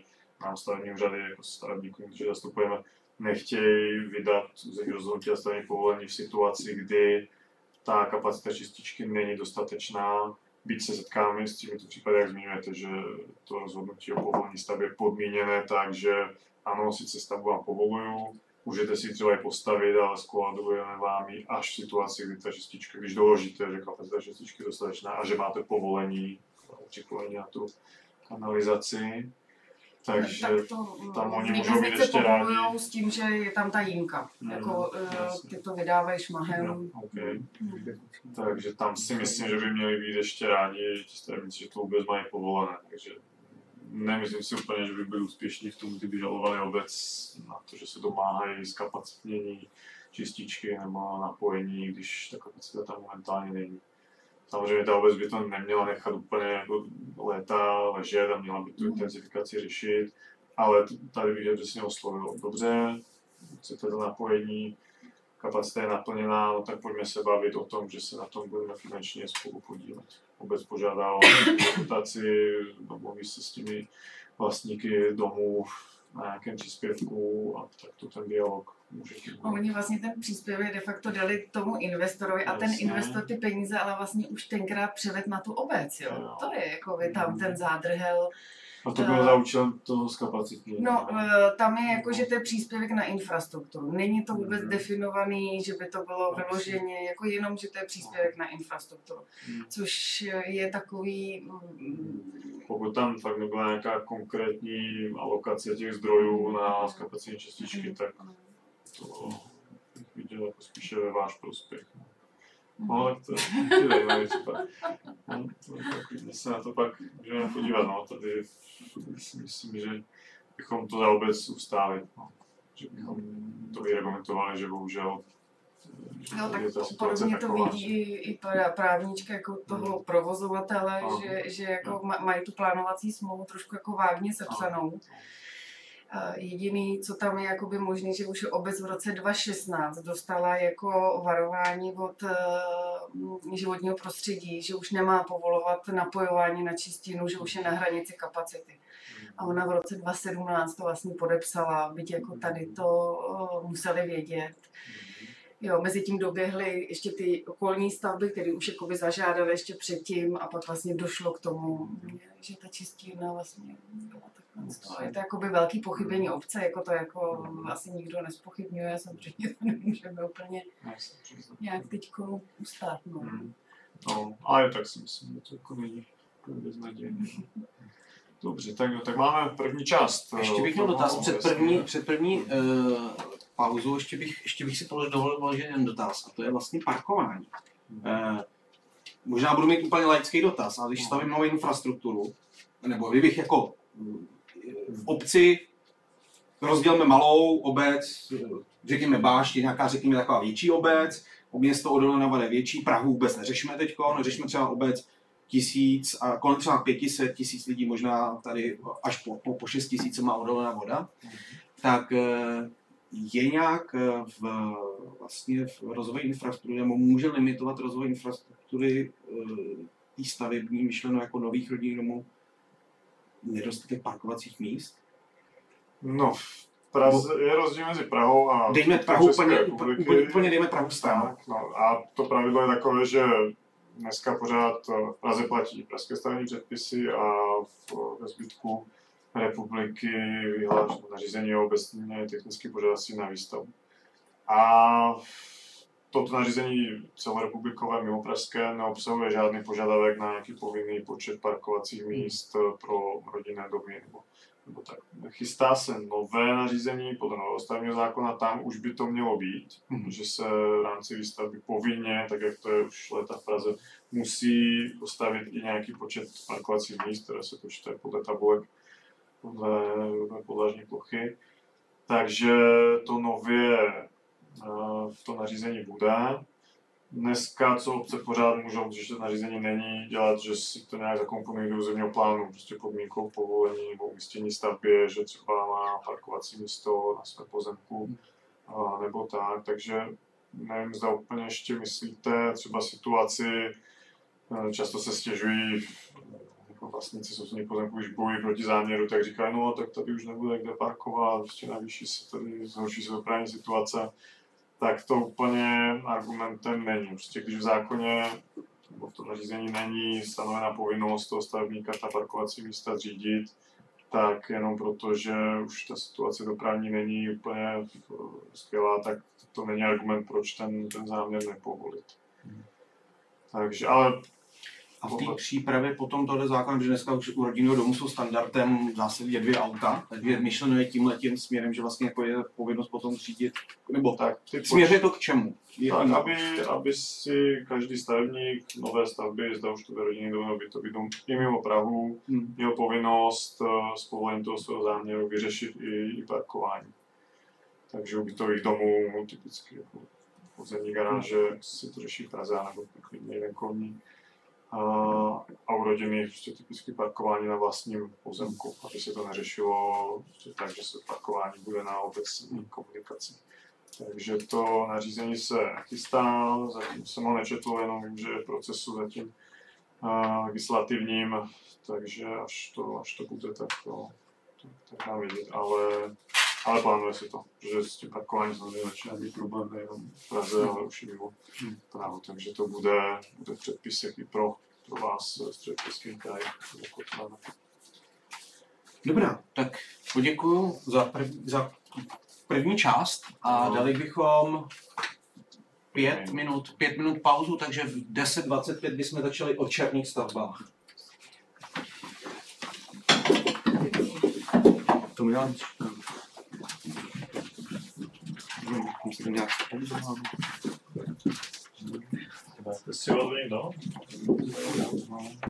nám stavební úřady jako stavebníkům, kteří zastupujeme, nechtějí vydat územní rozhodnutí a stavební povolení v situaci, kdy ta kapacita čističky není dostatečná. Byť se setkáme s těmito případy, jak zmiňujete, že to rozhodnutí o povolení stavby je podmíněné tak, že ano, sice stavbu vám povoluju, můžete si ji třeba i postavit, ale skoladujeme vám ji až v situaci, kdy ta čistička, když doložíte, že kapacita čističky je dostatečná a že máte povolení, připojení na tu kanalizaci. Takže tak to, tam oni můžou být ještě rádi. S tím, že je tam ta jímka. Jako, ty to vydávají šmahem. No, okay. Takže tam si myslím, že by měli být ještě rádi ti stavebníci, že to vůbec mají povolené. Takže nemyslím si úplně, že by byli úspěšní v tom, kdyby žalovali obec na to, že se domáhají zkapacitnění čističky nebo napojení, když ta kapacita tam momentálně není. Samozřejmě ta obec by to neměla nechat úplně jako léta ležet a měla by tu intenzifikaci řešit, ale tady bych je přesně oslovil. Dobře, chcete to napojení, kapacita je naplněná, no tak pojďme se bavit o tom, že se na tom budeme finančně spolu podílet. Obec požádá o konzultaci, domluví se s těmi vlastníky domů na nějakém příspěvku a tak to ten dialog může být. Oni vlastně ten příspěvek de facto dali tomu investorovi a ten investor ty peníze ale vlastně už tenkrát převed na tu obec, jo. To je jako tam ten zádrhel. A to bylo za účelem toho zkapacitnění? No, tam je jako, že to je příspěvek na infrastrukturu. Není to vůbec definovaný, že by to bylo vyloženě, jako jenom, že to je příspěvek na infrastrukturu. Což je takový... Pokud tam fakt nebyla nějaká konkrétní alokace těch zdrojů na zkapacitní čističky, tak to bych viděl jako spíše ve váš prospěch. No, ale to je zajímavé případ. No, se na to pak můžeme podívat. No, tady si myslím, že bychom to za obec ustáli. No. Že bychom to vyregumentovali, že bohužel no, tak podobně to vidí i právníčka jako toho provozovatele, že jako mají tu plánovací smlouvu trošku jako vágně sepsanou. Jediný, co tam je jakoby možný, že už obec v roce 2016 dostala jako varování od životního prostředí, že už nemá povolovat napojování na čistinu, že už je na hranici kapacity. A ona v roce 2017 to vlastně podepsala, byť jako tady to museli vědět. Jo, mezi tím doběhly ještě ty okolní stavby, které už jakoby zažádaly ještě předtím a pak vlastně došlo k tomu, že ta čistina vlastně byla takhle. Je to jakoby velký pochybení obce, jako to jako asi nikdo nespochybňuje, samozřejmě to nemůžeme úplně nějak teďko ustát. No, ale tak si myslím, že to jako není beznadějné. Dobře, tak máme první část. Ještě bych měl dotaz před první pauzu, ještě bych si dovolil položit jeden dotaz, a to je vlastně parkování. Možná budu mít úplně laický dotaz, ale když stavím novou infrastrukturu, nebo kdybych jako v obci rozdělíme malou obec, řekněme Bášť, nějaká řekněme taková větší obec, město Odolná nad Labem větší, Prahu vůbec neřešíme teďko, neřešíme třeba obec 1000 a kolem třeba 500 000 lidí, možná tady až po 6 000 má odolná voda, tak je nějak vlastně v rozvoji infrastruktury, nebo může limitovat rozvoj infrastruktury tý stavební, myšleno jako nových rodinných domů, nedostatek parkovacích míst? No, Praze je rozdíl mezi Prahou a dejme Prahu úplně dejme Prahu stran. No, a to pravidlo je takové, že dneska pořád v Praze platí pražské stavební předpisy a ve zbytku republiky vyhlášené nařízení o obecně technických požadavcích na výstavbu. A toto nařízení celorepublikové mimo pražské neobsahuje žádný požadavek na nějaký povinný počet parkovacích míst pro rodinné domy nebo tak. Chystá se nové nařízení podle nového stavebního zákona, tam už by to mělo být, že se v rámci výstavby povinně, tak jak to je už léta v Praze, musí postavit i nějaký počet parkovacích míst, které se počítají podle tabulek, podle podlažní plochy. Takže to nově v to nařízení bude. Dneska, co obce pořád můžou, když to nařízení není, dělat, že si to nějak zakomponují do územního plánu, prostě podmínkou povolení nebo umístění stavbě, že třeba má parkovací místo na svém pozemku nebo tak. Takže nevím, zda úplně ještě myslíte třeba situaci, často se stěžují jako vlastníci sousedních pozemků už bojují proti záměru, tak říkají, no tak tady už nebude kde parkovat, prostě navýší se tady, zhorší se dopravní situace, tak to úplně argumentem není. Prostě když v zákoně nebo v tom nařízení není stanovena povinnost toho stavebníka ta parkovací místa řídit, tak jenom proto, že už ta situace dopravní není úplně skvělá, tak to není argument, proč ten záměr nepovolit. Takže, ale A v té přípravě potom tohle zákon, že dneska už u rodinného domu jsou standardem v zásadě 2 auta, takže myšleno je tímhletím směrem, že vlastně jako je povinnost potom řídit, nebo tak směřuje to k čemu? Tak, aby si každý stavebník nové stavby, zda už to bude rodinný dům, aby to bydlom i mimo Prahu, měl povinnost s povolením toho svého záměru vyřešit i parkování. Takže u bytových domů typicky jako podzemní garáže si to řeší v Praze, nebo klidně venkovní. A u rodiny prostě typicky parkování na vlastním pozemku, aby se to neřešilo tak, že se parkování bude na obecní komunikaci. Takže to nařízení se chystá, zatím jsem ho nečetl, jenom vím, že je v procesu zatím legislativním, takže až to bude, tak dám vědět, ale plánuje se to, že s tím parkováním samozřejmě začíná být problém nejenom v Praze, ale už i mimo Prahu, takže to bude v předpisech i pro vás v Středočeském kraji. Dobrá, tak poděkuju za první část a dali bychom 5 minut pauzu, takže v 10:25 bychom začali o černých stavbách. To mi dám. Musím nějak pauzovat. Jste si odvědět, no?